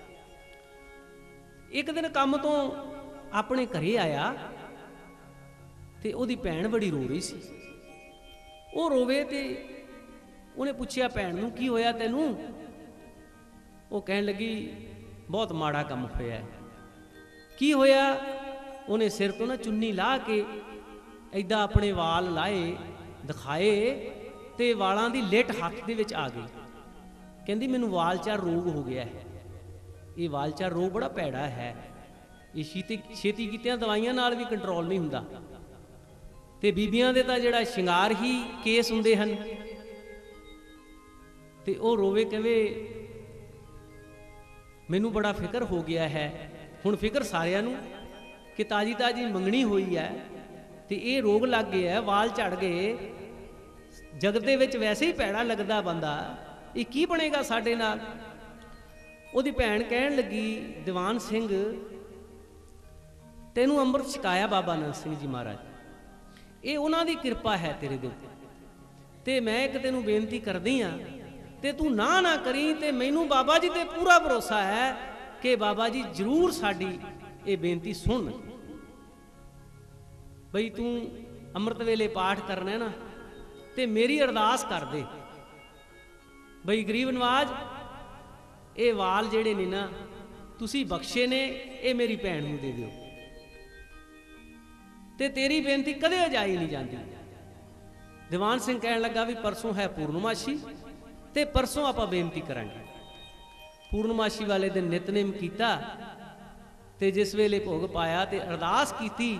ਇੱਕ ਦਿਨ ਕੰਮ ਤੋਂ ਆਪਣੇ ਘਰੇ ਆਇਆ ਤੇ ਉਹਦੀ ਭੈਣ ਬੜੀ ਰੋ ਰਹੀ ਸੀ। ਉਹ ਰੋਵੇ ਤੇ ਉਹਨੇ ਪੁੱਛਿਆ ਭੈਣ ਨੂੰ, ਕੀ ਹੋਇਆ ਤੈਨੂੰ? ਉਹ ਕਹਿਣ ਲੱਗੀ, ਬਹੁਤ ਮਾੜਾ ਕੰਮ ਹੋਇਆ। ਕੀ ਹੋਇਆ? ਉਹਨੇ ਸਿਰ ਤੋਂ ਨਾ ਚੁੰਨੀ ਲਾਹ ਕੇ ਐਦਾਂ ਆਪਣੇ ਵਾਲ ਲਾਏ, ਦਿਖਾਏ ਤੇ ਵਾਲਾਂ ਦੀ ਲਿਟ ਹੱਥ ਦੇ ਵਿੱਚ ਆ ਗਈ। ਕਹਿੰਦੀ ਮੈਨੂੰ ਵਾਲਚਾਰ ਰੋਗ ਹੋ ਗਿਆ ਹੈ। ਇਹ ਵਾਲਚਾਰ ਰੋਗ ਬੜਾ ਭੈੜਾ ਹੈ, ਇਹ ਛੇਤੀ ਛੇਤੀ ਕੀਤਿਆਂ ਦਵਾਈਆਂ ਨਾਲ ਵੀ ਕੰਟਰੋਲ ਨਹੀਂ ਹੁੰਦਾ। ਤੇ ਬੀਬੀਆਂ ਦੇ ਤਾਂ ਜਿਹੜਾ ਸ਼ਿੰਗਾਰ ਹੀ ਕੇਸ ਹੁੰਦੇ ਹਨ। ਤੇ ਉਹ ਰੋਵੇ, ਕਹਵੇ ਮੈਨੂੰ ਬੜਾ ਫਿਕਰ ਹੋ ਗਿਆ ਹੈ। ਹੁਣ ਫਿਕਰ ਸਾਰਿਆਂ ਨੂੰ ਕਿ ਤਾਜੀ ਤਾਜੀ ਮੰਗਣੀ ਹੋਈ ਹੈ ਤੇ ਇਹ ਰੋਗ ਲੱਗ ਗਿਆ, ਵਾਲ ਝੜ ਗਏ। ਜਗਤ ਦੇ ਵਿੱਚ ਵੈਸੇ ਹੀ ਭੈੜਾ ਲੱਗਦਾ ਬੰਦਾ, ਇਹ ਕੀ ਬਣੇਗਾ ਸਾਡੇ ਨਾਲ? ਉਹਦੀ ਭੈਣ ਕਹਿਣ ਲੱਗੀ, ਦੀਵਾਨ ਸਿੰਘ ਤੈਨੂੰ ਅੰਮ੍ਰਿਤ ਛਕਾਇਆ ਬਾਬਾ ਨੰਦ ਸਿੰਘ ਜੀ ਮਹਾਰਾਜ, ਇਹ ਉਹਨਾਂ ਦੀ ਕਿਰਪਾ ਹੈ ਤੇਰੇ ਦੇ ਉੱਤੇ। ਤੇ ਮੈਂ ਇੱਕ ਤੈਨੂੰ ਬੇਨਤੀ ਕਰਦੀ ਹਾਂ ਤੇ ਤੂੰ ਨਾ ਨਾ ਕਰੀ। ਤੇ ਮੈਨੂੰ ਬਾਬਾ ਜੀ ਤੇ ਪੂਰਾ ਭਰੋਸਾ ਹੈ ਕਿ ਬਾਬਾ ਜੀ ਜ਼ਰੂਰ ਸਾਡੀ ਇਹ ਬੇਨਤੀ ਸੁਣ। ਬਈ ਤੂੰ ਅੰਮ੍ਰਿਤ ਵੇਲੇ ਪਾਠ ਕਰਨਾ ਨਾ ਤੇ ਮੇਰੀ ਅਰਦਾਸ ਕਰ ਦੇ, ਬਈ ਗਰੀਬ ਨਵਾਜ ਇਹ ਵਾਲ ਜਿਹੜੇ ਨੇ ਨਾ ਤੁਸੀਂ ਬਖਸ਼ੇ ਨੇ, ਇਹ ਮੇਰੀ ਭੈਣ ਨੂੰ ਦੇ ਦਿਓ ਤੇ ਤੇਰੀ ਬੇਨਤੀ ਕਦੇ ਅਜਾਈ ਨਹੀਂ ਜਾਂਦੀ। ਦੀਵਾਨ ਸਿੰਘ ਕਹਿਣ ਲੱਗਾ ਵੀ ਪਰਸੋਂ ਹੈ ਪੂਰਨਮਾਸ਼ੀ ਤੇ ਪਰਸੋਂ ਆਪਾਂ ਬੇਨਤੀ ਕਰਾਂਗੇ। ਪੂਰਨਮਾਸ਼ੀ ਵਾਲੇ ਦਿਨ ਨਿਤਨੇਮ ਕੀਤਾ ਤੇ ਜਿਸ ਵੇਲੇ ਭੋਗ ਪਾਇਆ ਤੇ ਅਰਦਾਸ ਕੀਤੀ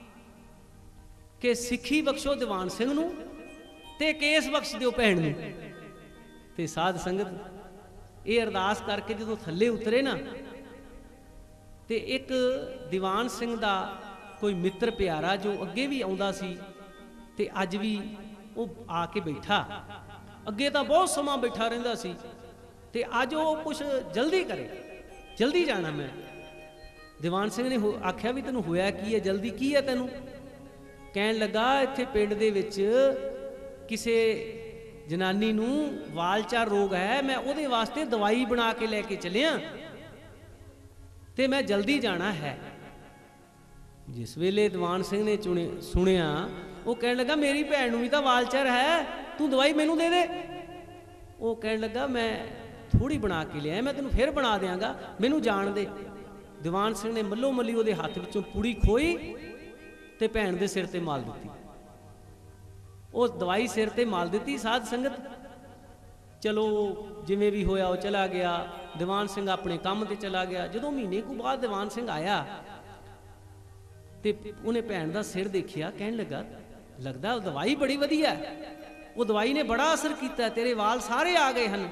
ਕਿ ਸਿੱਖੀ ਬਖਸ਼ੋ ਦੀਵਾਨ ਸਿੰਘ ਨੂੰ ਤੇ ਕੇਸ ਬਖਸ਼ ਦਿਓ ਭੈਣ ਨੂੰ। ਤੇ ਸਾਧ ਸੰਗਤ ਇਹ ਅਰਦਾਸ ਕਰਕੇ ਜਦੋਂ ਥੱਲੇ ਉਤਰੇ ਨਾ ਤੇ ਇੱਕ ਦੀਵਾਨ ਸਿੰਘ ਦਾ ਕੋਈ ਮਿੱਤਰ ਪਿਆਰਾ ਜੋ ਅੱਗੇ ਵੀ ਆਉਂਦਾ ਸੀ ਤੇ ਅੱਜ ਵੀ ਉਹ ਆ ਕੇ ਬੈਠਾ। ਅੱਗੇ ਤਾਂ ਬਹੁਤ ਸਮਾਂ ਬੈਠਾ ਰਹਿੰਦਾ ਸੀ ਤੇ ਅੱਜ ਉਹ ਕੁਛ ਜਲਦੀ ਕਰੇ, ਜਲਦੀ ਜਾਣਾ ਮੈਂ। ਦੀਵਾਨ ਸਿੰਘ ਨੇ ਆਖਿਆ ਵੀ ਤੈਨੂੰ ਹੋਇਆ ਕੀ ਹੈ, ਜਲਦੀ ਕੀ ਹੈ ਤੈਨੂੰ? ਕਹਿਣ ਲੱਗਾ ਇੱਥੇ ਪਿੰਡ ਦੇ ਵਿੱਚ ਕਿਸੇ ਜਨਾਨੀ ਨੂੰ ਵਾਲਚਾਰ ਰੋਗ ਹੈ, ਮੈਂ ਉਹਦੇ ਵਾਸਤੇ ਦਵਾਈ ਬਣਾ ਕੇ ਲੈ ਕੇ ਚੱਲਿਆ ਤੇ ਮੈਂ ਜਲਦੀ ਜਾਣਾ ਹੈ। ਜਿਸ ਵੇਲੇ ਦੀਵਾਨ ਸਿੰਘ ਨੇ ਚੁਣੇ ਸੁਣਿਆ ਉਹ ਕਹਿਣ ਲੱਗਾ ਮੇਰੀ ਭੈਣ ਨੂੰ ਵੀ ਤਾਂ ਵਾਲਚਾਰ ਹੈ, ਤੂੰ ਦਵਾਈ ਮੈਨੂੰ ਦੇ ਦੇ। ਉਹ ਕਹਿਣ ਲੱਗਾ ਮੈਂ ਥੋੜੀ ਬਣਾ ਕੇ ਲਿਆ, ਮੈਂ ਤੈਨੂੰ ਫਿਰ ਬਣਾ ਦਿਆਂਗਾ, ਮੈਨੂੰ ਜਾਣ ਦੇ। ਦੀਵਾਨ ਸਿੰਘ ਨੇ ਮੱਲੋ ਮੱਲੀ ਉਹਦੇ ਹੱਥ ਵਿੱਚੋਂ ਪੂੜੀ ਖੋਈ ਤੇ ਭੈਣ ਦੇ ਸਿਰ ਤੇ ਮਾਲ ਦਿੱਤੀ। ਉਹ ਦਵਾਈ ਸਿਰ ਤੇ ਮਾਲ ਦਿੱਤੀ। ਸਾਧ ਸੰਗਤ ਚਲੋ ਜਿਵੇਂ ਵੀ ਹੋਇਆ ਉਹ ਚਲਾ ਗਿਆ। ਦੀਵਾਨ ਸਿੰਘ ਆਪਣੇ ਕੰਮ ਤੇ ਚਲਾ ਗਿਆ। ਜਦੋਂ ਮਹੀਨੇ ਕੁ ਬਾਅਦ ਦੀਵਾਨ ਸਿੰਘ ਆਇਆ ਤੇ ਉਹਨੇ ਭੈਣ ਦਾ ਸਿਰ ਦੇਖਿਆ, ਕਹਿਣ ਲੱਗਾ ਲੱਗਦਾ ਉਹ ਦਵਾਈ ਬੜੀ ਵਧੀਆ, ਉਹ ਦਵਾਈ ਨੇ ਬੜਾ ਅਸਰ ਕੀਤਾ, ਤੇਰੇ ਵਾਲ ਸਾਰੇ ਆ ਗਏ ਹਨ।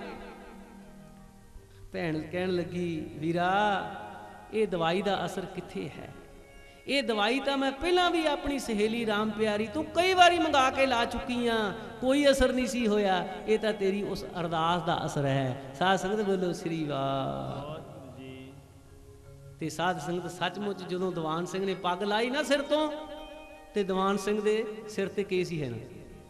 ਭੈਣ ਕਹਿਣ ਲੱਗੀ ਵੀਰਾ ਇਹ ਦਵਾਈ ਦਾ ਅਸਰ ਕਿੱਥੇ ਹੈ? ਇਹ ਦਵਾਈ ਤਾਂ ਮੈਂ ਪਹਿਲਾਂ ਵੀ ਆਪਣੀ ਸਹੇਲੀ ਰਾਮ ਪਿਆਰੀ ਤੋਂ ਕਈ ਵਾਰੀ ਮੰਗਾ ਕੇ ਲਾ ਚੁੱਕੀ ਹਾਂ, ਕੋਈ ਅਸਰ ਨਹੀਂ ਸੀ ਹੋਇਆ। ਇਹ ਤਾਂ ਤੇਰੀ ਉਸ ਅਰਦਾਸ ਦਾ ਅਸਰ ਹੈ। ਸਾਧ ਸੰਗਤ ਬੋਲੋ ਸ੍ਰੀ ਵਾਹਿਗੁਰੂ ਜੀ। ਤੇ ਸਾਧ ਸੰਗਤ ਸੱਚਮੁੱਚ ਜਦੋਂ ਦੀਵਾਨ ਸਿੰਘ ਨੇ ਪੱਗ ਲਾਈ ਨਾ ਸਿਰ ਤੋਂ, ਤੇ ਦੀਵਾਨ ਸਿੰਘ ਦੇ ਸਿਰ ਤੇ ਕੇਸ ਹੀ ਹੈ ਨਾ।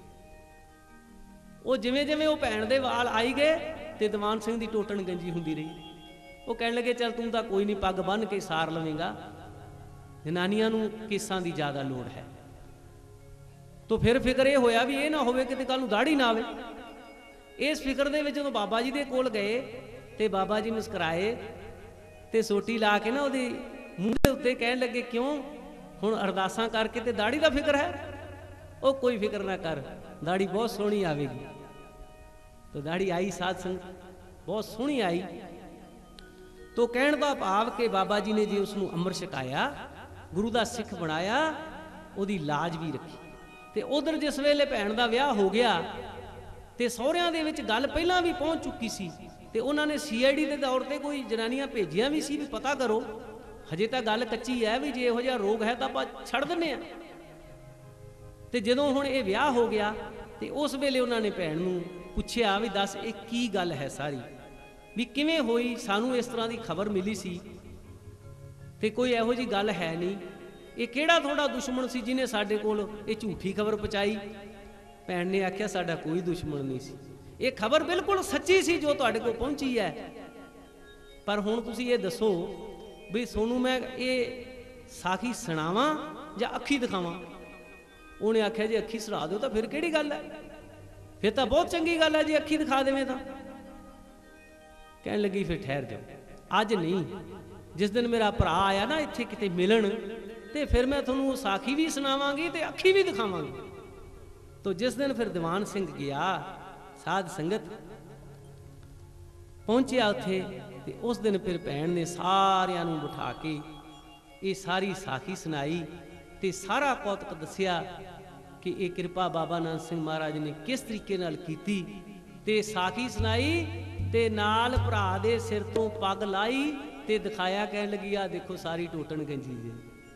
ਉਹ ਜਿਵੇਂ ਜਿਵੇਂ ਉਹ ਭੈਣ ਦੇ ਵਾਲ ਆਈ ਗਏ ਤੇ ਦੀਵਾਨ ਸਿੰਘ ਦੀ ਟੋਟਣ ਗੰਜੀ ਹੁੰਦੀ ਰਹੀ। ਉਹ ਕਹਿਣ ਲੱਗੇ ਚੱਲ ਤੂੰ ਤਾਂ ਕੋਈ ਨਹੀਂ, ਪੱਗ ਬੰਨ੍ਹ ਕੇ ਸਾਰ ਲਵੇਂਗਾ, ਜਨਾਨੀਆਂ ਨੂੰ ਕੇਸਾਂ ਦੀ ਜ਼ਿਆਦਾ ਲੋੜ ਹੈ। ਤੋ ਫਿਰ ਫਿਕਰ ਇਹ ਹੋਇਆ ਵੀ ਇਹ ਨਾ ਹੋਵੇ ਕਿਤੇ ਕੱਲ ਨੂੰ ਦਾੜੀ ਨਾ ਆਵੇ। ਇਸ ਫਿਕਰ ਦੇ ਵਿੱਚ ਜਦੋਂ ਬਾਬਾ ਜੀ ਦੇ ਕੋਲ ਗਏ ਤੇ ਬਾਬਾ ਜੀ ਮੁਸਕਰਾਏ ਤੇ ਸੋਟੀ ਲਾ ਕੇ ਨਾ ਉਹਦੇ ਮੂੰਹ ਦੇ ਉੱਤੇ ਕਹਿਣ ਲੱਗੇ ਕਿਉਂ ਹੁਣ ਅਰਦਾਸਾਂ ਕਰਕੇ ਤੇ ਦਾੜੀ ਦਾ ਫਿਕਰ ਹੈ? ਉਹ ਕੋਈ ਫਿਕਰ ਨਾ ਕਰ, ਦਾੜੀ ਬਹੁਤ ਸੋਹਣੀ ਆਵੇਗੀ। ਤੋ ਦਾੜੀ ਆਈ, ਸਾਧ ਸੰਗਤ ਬਹੁਤ ਸੋਹਣੀ ਆਈ। ਤੋ ਕਹਿਣ ਦਾ ਭਾਵ ਕਿ ਬਾਬਾ ਜੀ ਨੇ ਜੇ ਉਸ ਨੂੰ ਅੰਮ੍ਰਿਤ ਛਕਾਇਆ, ਗੁਰੂ ਦਾ ਸਿੱਖ ਬਣਾਇਆ, ਉਹਦੀ ਲਾਜ ਵੀ ਰੱਖੀ। ਤੇ ਉਧਰ ਜਿਸ ਵੇਲੇ ਭੈਣ ਦਾ ਵਿਆਹ ਹੋ ਗਿਆ ਤੇ ਸਹੁਰਿਆਂ ਦੇ ਵਿੱਚ ਗੱਲ ਪਹਿਲਾਂ ਵੀ ਪਹੁੰਚ ਚੁੱਕੀ ਸੀ ਤੇ ਉਹਨਾਂ ਨੇ ਸੀ ਆਈ ਡੀ ਦੇ ਤੌਰ ਤੇ ਕੋਈ ਜਨਾਨੀਆਂ ਭੇਜੀਆਂ ਵੀ ਸੀ ਵੀ ਪਤਾ ਕਰੋ, ਹਜੇ ਤਾਂ ਗੱਲ ਕੱਚੀ ਹੈ ਵੀ ਜੇ ਇਹੋ ਜਿਹਾ ਰੋਗ ਹੈ ਤਾਂ ਆਪਾਂ ਛੱਡ ਦਿੰਨੇ ਆ। ਤੇ ਜਦੋਂ ਹੁਣ ਇਹ ਵਿਆਹ ਹੋ ਗਿਆ ਤੇ ਉਸ ਵੇਲੇ ਉਹਨਾਂ ਨੇ ਭੈਣ ਨੂੰ ਪੁੱਛਿਆ ਵੀ ਦੱਸ ਇਹ ਕੀ ਗੱਲ ਹੈ ਸਾਰੀ, ਵੀ ਕਿਵੇਂ ਹੋਈ, ਸਾਨੂੰ ਇਸ ਤਰ੍ਹਾਂ ਦੀ ਖਬਰ ਮਿਲੀ ਸੀ ਤੇ ਕੋਈ ਇਹੋ ਜਿਹੀ ਗੱਲ ਹੈ ਨਹੀਂ, ਇਹ ਕਿਹੜਾ ਤੁਹਾਡਾ ਦੁਸ਼ਮਣ ਸੀ ਜਿਹਨੇ ਸਾਡੇ ਕੋਲ ਇਹ ਝੂਠੀ ਖਬਰ ਪਹੁੰਚਾਈ। ਭੈਣ ਨੇ ਆਖਿਆ ਸਾਡਾ ਕੋਈ ਦੁਸ਼ਮਣ ਨਹੀਂ ਸੀ, ਇਹ ਖਬਰ ਬਿਲਕੁਲ ਸੱਚੀ ਸੀ ਜੋ ਤੁਹਾਡੇ ਕੋਲ ਪਹੁੰਚੀ ਹੈ, ਪਰ ਹੁਣ ਤੁਸੀਂ ਇਹ ਦੱਸੋ ਵੀ ਤੁਹਾਨੂੰ ਮੈਂ ਇਹ ਸਾਖੀ ਸੁਣਾਵਾਂ ਜਾਂ ਅੱਖੀ ਦਿਖਾਵਾਂ। ਉਹਨੇ ਆਖਿਆ ਜੇ ਅੱਖੀ ਸੁਣਾ ਦਿਓ ਤਾਂ ਫਿਰ ਕਿਹੜੀ ਗੱਲ ਹੈ, ਫਿਰ ਤਾਂ ਬਹੁਤ ਚੰਗੀ ਗੱਲ ਹੈ ਜੇ ਅੱਖੀ ਦਿਖਾ ਦੇਵੇਂ ਤਾਂ। ਕਹਿਣ ਲੱਗੀ ਫਿਰ ਠਹਿਰ ਜਾਓ, ਅੱਜ ਨਹੀਂ, ਜਿਸ ਦਿਨ ਮੇਰਾ ਭਰਾ ਆਇਆ ਨਾ ਇੱਥੇ ਕਿਤੇ ਮਿਲਣ ਤੇ ਫਿਰ ਮੈਂ ਤੁਹਾਨੂੰ ਸਾਖੀ ਵੀ ਸੁਣਾਵਾਂਗੀ ਤੇ ਅੱਖੀ ਵੀ ਦਿਖਾਵਾਂਗੀ। ਤੋ ਜਿਸ ਦਿਨ ਫਿਰ ਦੀਵਾਨ ਸਿੰਘ ਗਿਆ, ਸਾਧ ਸੰਗਤ ਪਹੁੰਚਿਆ ਉੱਥੇ ਤੇ ਉਸ ਦਿਨ ਫਿਰ ਭੈਣ ਨੇ ਸਾਰਿਆਂ ਨੂੰ ਬਿਠਾ ਕੇ ਇਹ ਸਾਰੀ ਸਾਖੀ ਸੁਣਾਈ ਤੇ ਸਾਰਾ ਕੌਤਕ ਦੱਸਿਆ ਕਿ ਇਹ ਕਿਰਪਾ ਬਾਬਾ ਨਾਨਕ ਸਿੰਘ ਮਹਾਰਾਜ ਨੇ ਕਿਸ ਤਰੀਕੇ ਨਾਲ ਕੀਤੀ। ਤੇ ਸਾਖੀ ਸੁਣਾਈ ਤੇ ਨਾਲ ਭਰਾ ਦੇ ਸਿਰ ਤੋਂ ਪੱਗ ਲਾਈ ਤੇ ਦਿਖਾਇਆ, ਕਹਿਣ ਲੱਗੀ ਆ ਦੇਖੋ ਸਾਰੀ ਟੋਟਣ ਗੰਜੀ ਦੇ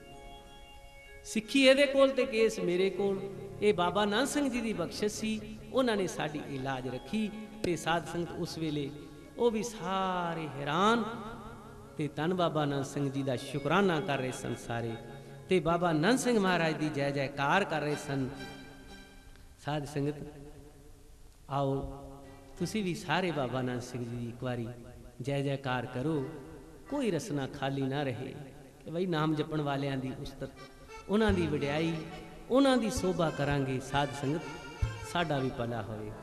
ਸਿੱਖੀ ਇਹਦੇ ਕੋਲ ਤੇ ਕੇਸ ਮੇਰੇ ਕੋਲ। ਇਹ ਬਾਬਾ ਨਾਨਕ ਸਿੰਘ ਜੀ ਦੀ ਬਖਸ਼ਿਸ਼ ਸੀ, ਉਹਨਾਂ ਨੇ ਸਾਡੀ ਇਲਾਜ ਰੱਖੀ। ਤੇ ਸਾਧ ਸੰਗਤ ਉਸ ਵੇਲੇ ਉਹ ਵੀ ਸਾਰੇ ਹੈਰਾਨ ਤੇ ਧੰਨ ਬਾਬਾ ਨਾਨਕ ਸਿੰਘ ਜੀ ਦਾ ਸ਼ੁਕਰਾਨਾ ਕਰ ਰਹੇ ਸਨ ਸਾਰੇ, ਤੇ ਬਾਬਾ ਨਾਨਕ ਸਿੰਘ ਮਹਾਰਾਜ ਦੀ ਜੈ ਜੈਕਾਰ ਕਰ ਰਹੇ ਸਨ। ਸਾਧ ਸੰਗਤ ਆਓ ਤੁਸੀਂ ਵੀ ਸਾਰੇ ਬਾਬਾ ਨਾਨਕ ਸਿੰਘ ਜੀ ਦੀ ਇੱਕ ਵਾਰੀ ਜੈ ਜੈਕਾਰ ਕਰੋ, ਕੋਈ ਰਸਨਾ ਖਾਲੀ ਨਾ ਰਹੇ ਕਿ ਬਈ ਨਾਮ ਜਪਣ ਵਾਲਿਆਂ ਦੀ ਉਸਤਤ, ਉਹਨਾਂ ਦੀ ਵਡਿਆਈ, ਉਹਨਾਂ ਦੀ ਸੋਭਾ ਕਰਾਂਗੇ। ਸਾਧ ਸੰਗਤ ਸਾਡਾ ਵੀ ਭਲਾ ਹੋਵੇਗਾ।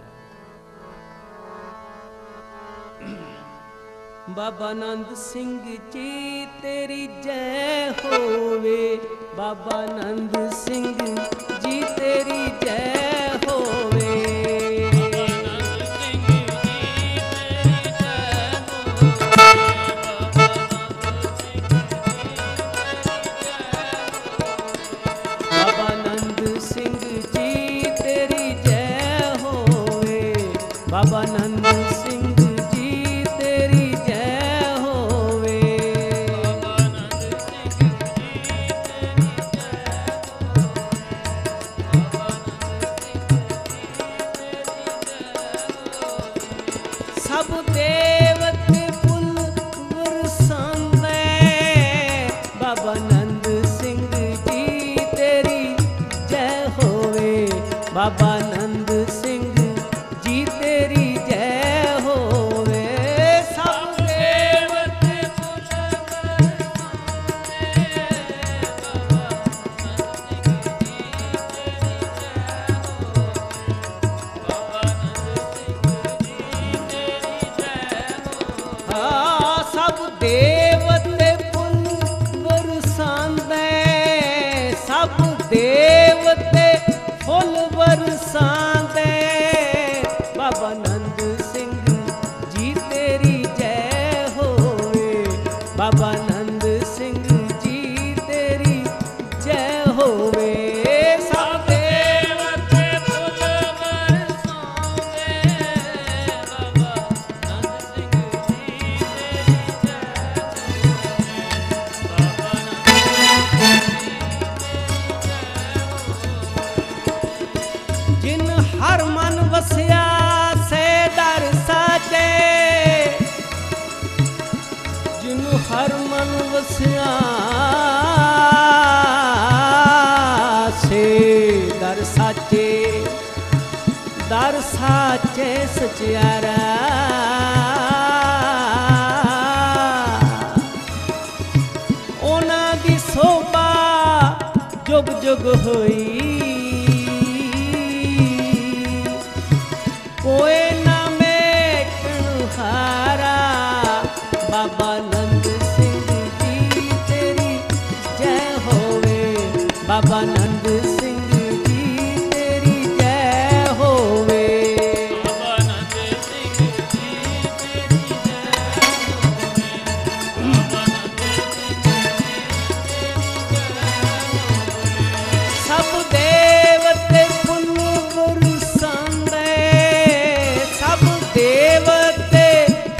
ਬਾਬਾ ਆਨੰਦ ਸਿੰਘ ਜੀ ਤੇਰੀ ਜੈ ਹੋਵੇ, ਬਾਬਾ ਆਨੰਦ ਸਿੰਘ ਜੀ ਤੇਰੀ ਜੈ ਹੋਵੇ। ਬਾਬਾ ਆਨੰਦ ਸਿੰਘ ਜੀ ਤੇਰੀ ਜੈ ਹੋਵੇ, ਬਾਬਾ ਆਨੰਦ ਸਿੰਘ ਜੀ ਤੇਰੀ ਜੈ ਹੋਵੇ। ਸਭ ਦੇਵਤ ਫੁੱਲ ਵਰਸਾਂਦੇ, ਬਾਬਾ ਆਨੰਦ ਸਿੰਘ ਜੀ ਤੇਰੀ ਜੈ ਹੋਵੇ, ਬਾਬਾ ਆਨੰਦ ਸਿੰਘ ਜੀ ਤੇਰੀ ਜੈ ਹੋਵੇ। ਸਭ ਦੇਵਤ ਫੁੱਲ ਹਾਂ, ਸਭ ਦੇਵਤੇ ਫੁੱਲ ਵਰਸਾਂਦੇ, ਸਭ ਦੇਵਤੇ ਫੁੱਲ ਵਰਸਾਂਦੇ, ਬਾਬਾ ਆਨੰਦ ਸਿੰਘ ਜੀ ਤੇਰੀ ਜੈ ਹੋਵੇ, ਬਾਬਾ ਆਨੰਦ ਸਿੰਘ ਜੀ ਤੇਰੀ ਜੈ ਹੋਵੇ। ਸਭ ਦੇਵਤੇ ਫੁੱਲ ਵਰਸਾਂਦੇ, ਬਾਬਾ ਆਨੰਦ ਸਿੰਘ ਜੀ ਤੇਰੀ ਜੈ ਹੋਵੇ, ਬਾਬਾ ਜਿਨ ਹਰ ਮਨ ਵਸਿਆ ਸੇ ਦਰ ਸਾਚੇ, ਜਿਨ ਹਰ ਮਨ ਵਸਿਆ ਸੇ ਦਰ ਸਾਚੇ, ਦਰ ਸਾਚੇ ਸਚਿਆਰਾ। ਉਹਨਾਂ ਦੀ ਸੋਭਾ ਜੁਗ ਜੁਗ ਹੋਈ, ਕੋਏ ਨਾ ਮੇਟਣ ਹਾਰਾ। ਬਾਬਾ ਆਨੰਦ ਸਿੰਘ ਜੀ ਤੇਰੀ ਜੈ ਹੋਵੇ, ਬਾਬਾ ਆਨੰਦ ਸਿੰਘ ਜੀ ਤੇਰੀ ਜੈ ਹੋਵੇ, ਬਾਬਾ ਆਨੰਦ ਸਿੰਘ ਜੀ ਤੇਰੀ ਜੈ ਹੋਵੇ, ਬਾਬਾ ਆਨੰਦ ਸਿੰਘ ਜੀ ਤੇਰੀ ਜੈ ਹੋਵੇ। ਸਭ ਦੇਵਤੇ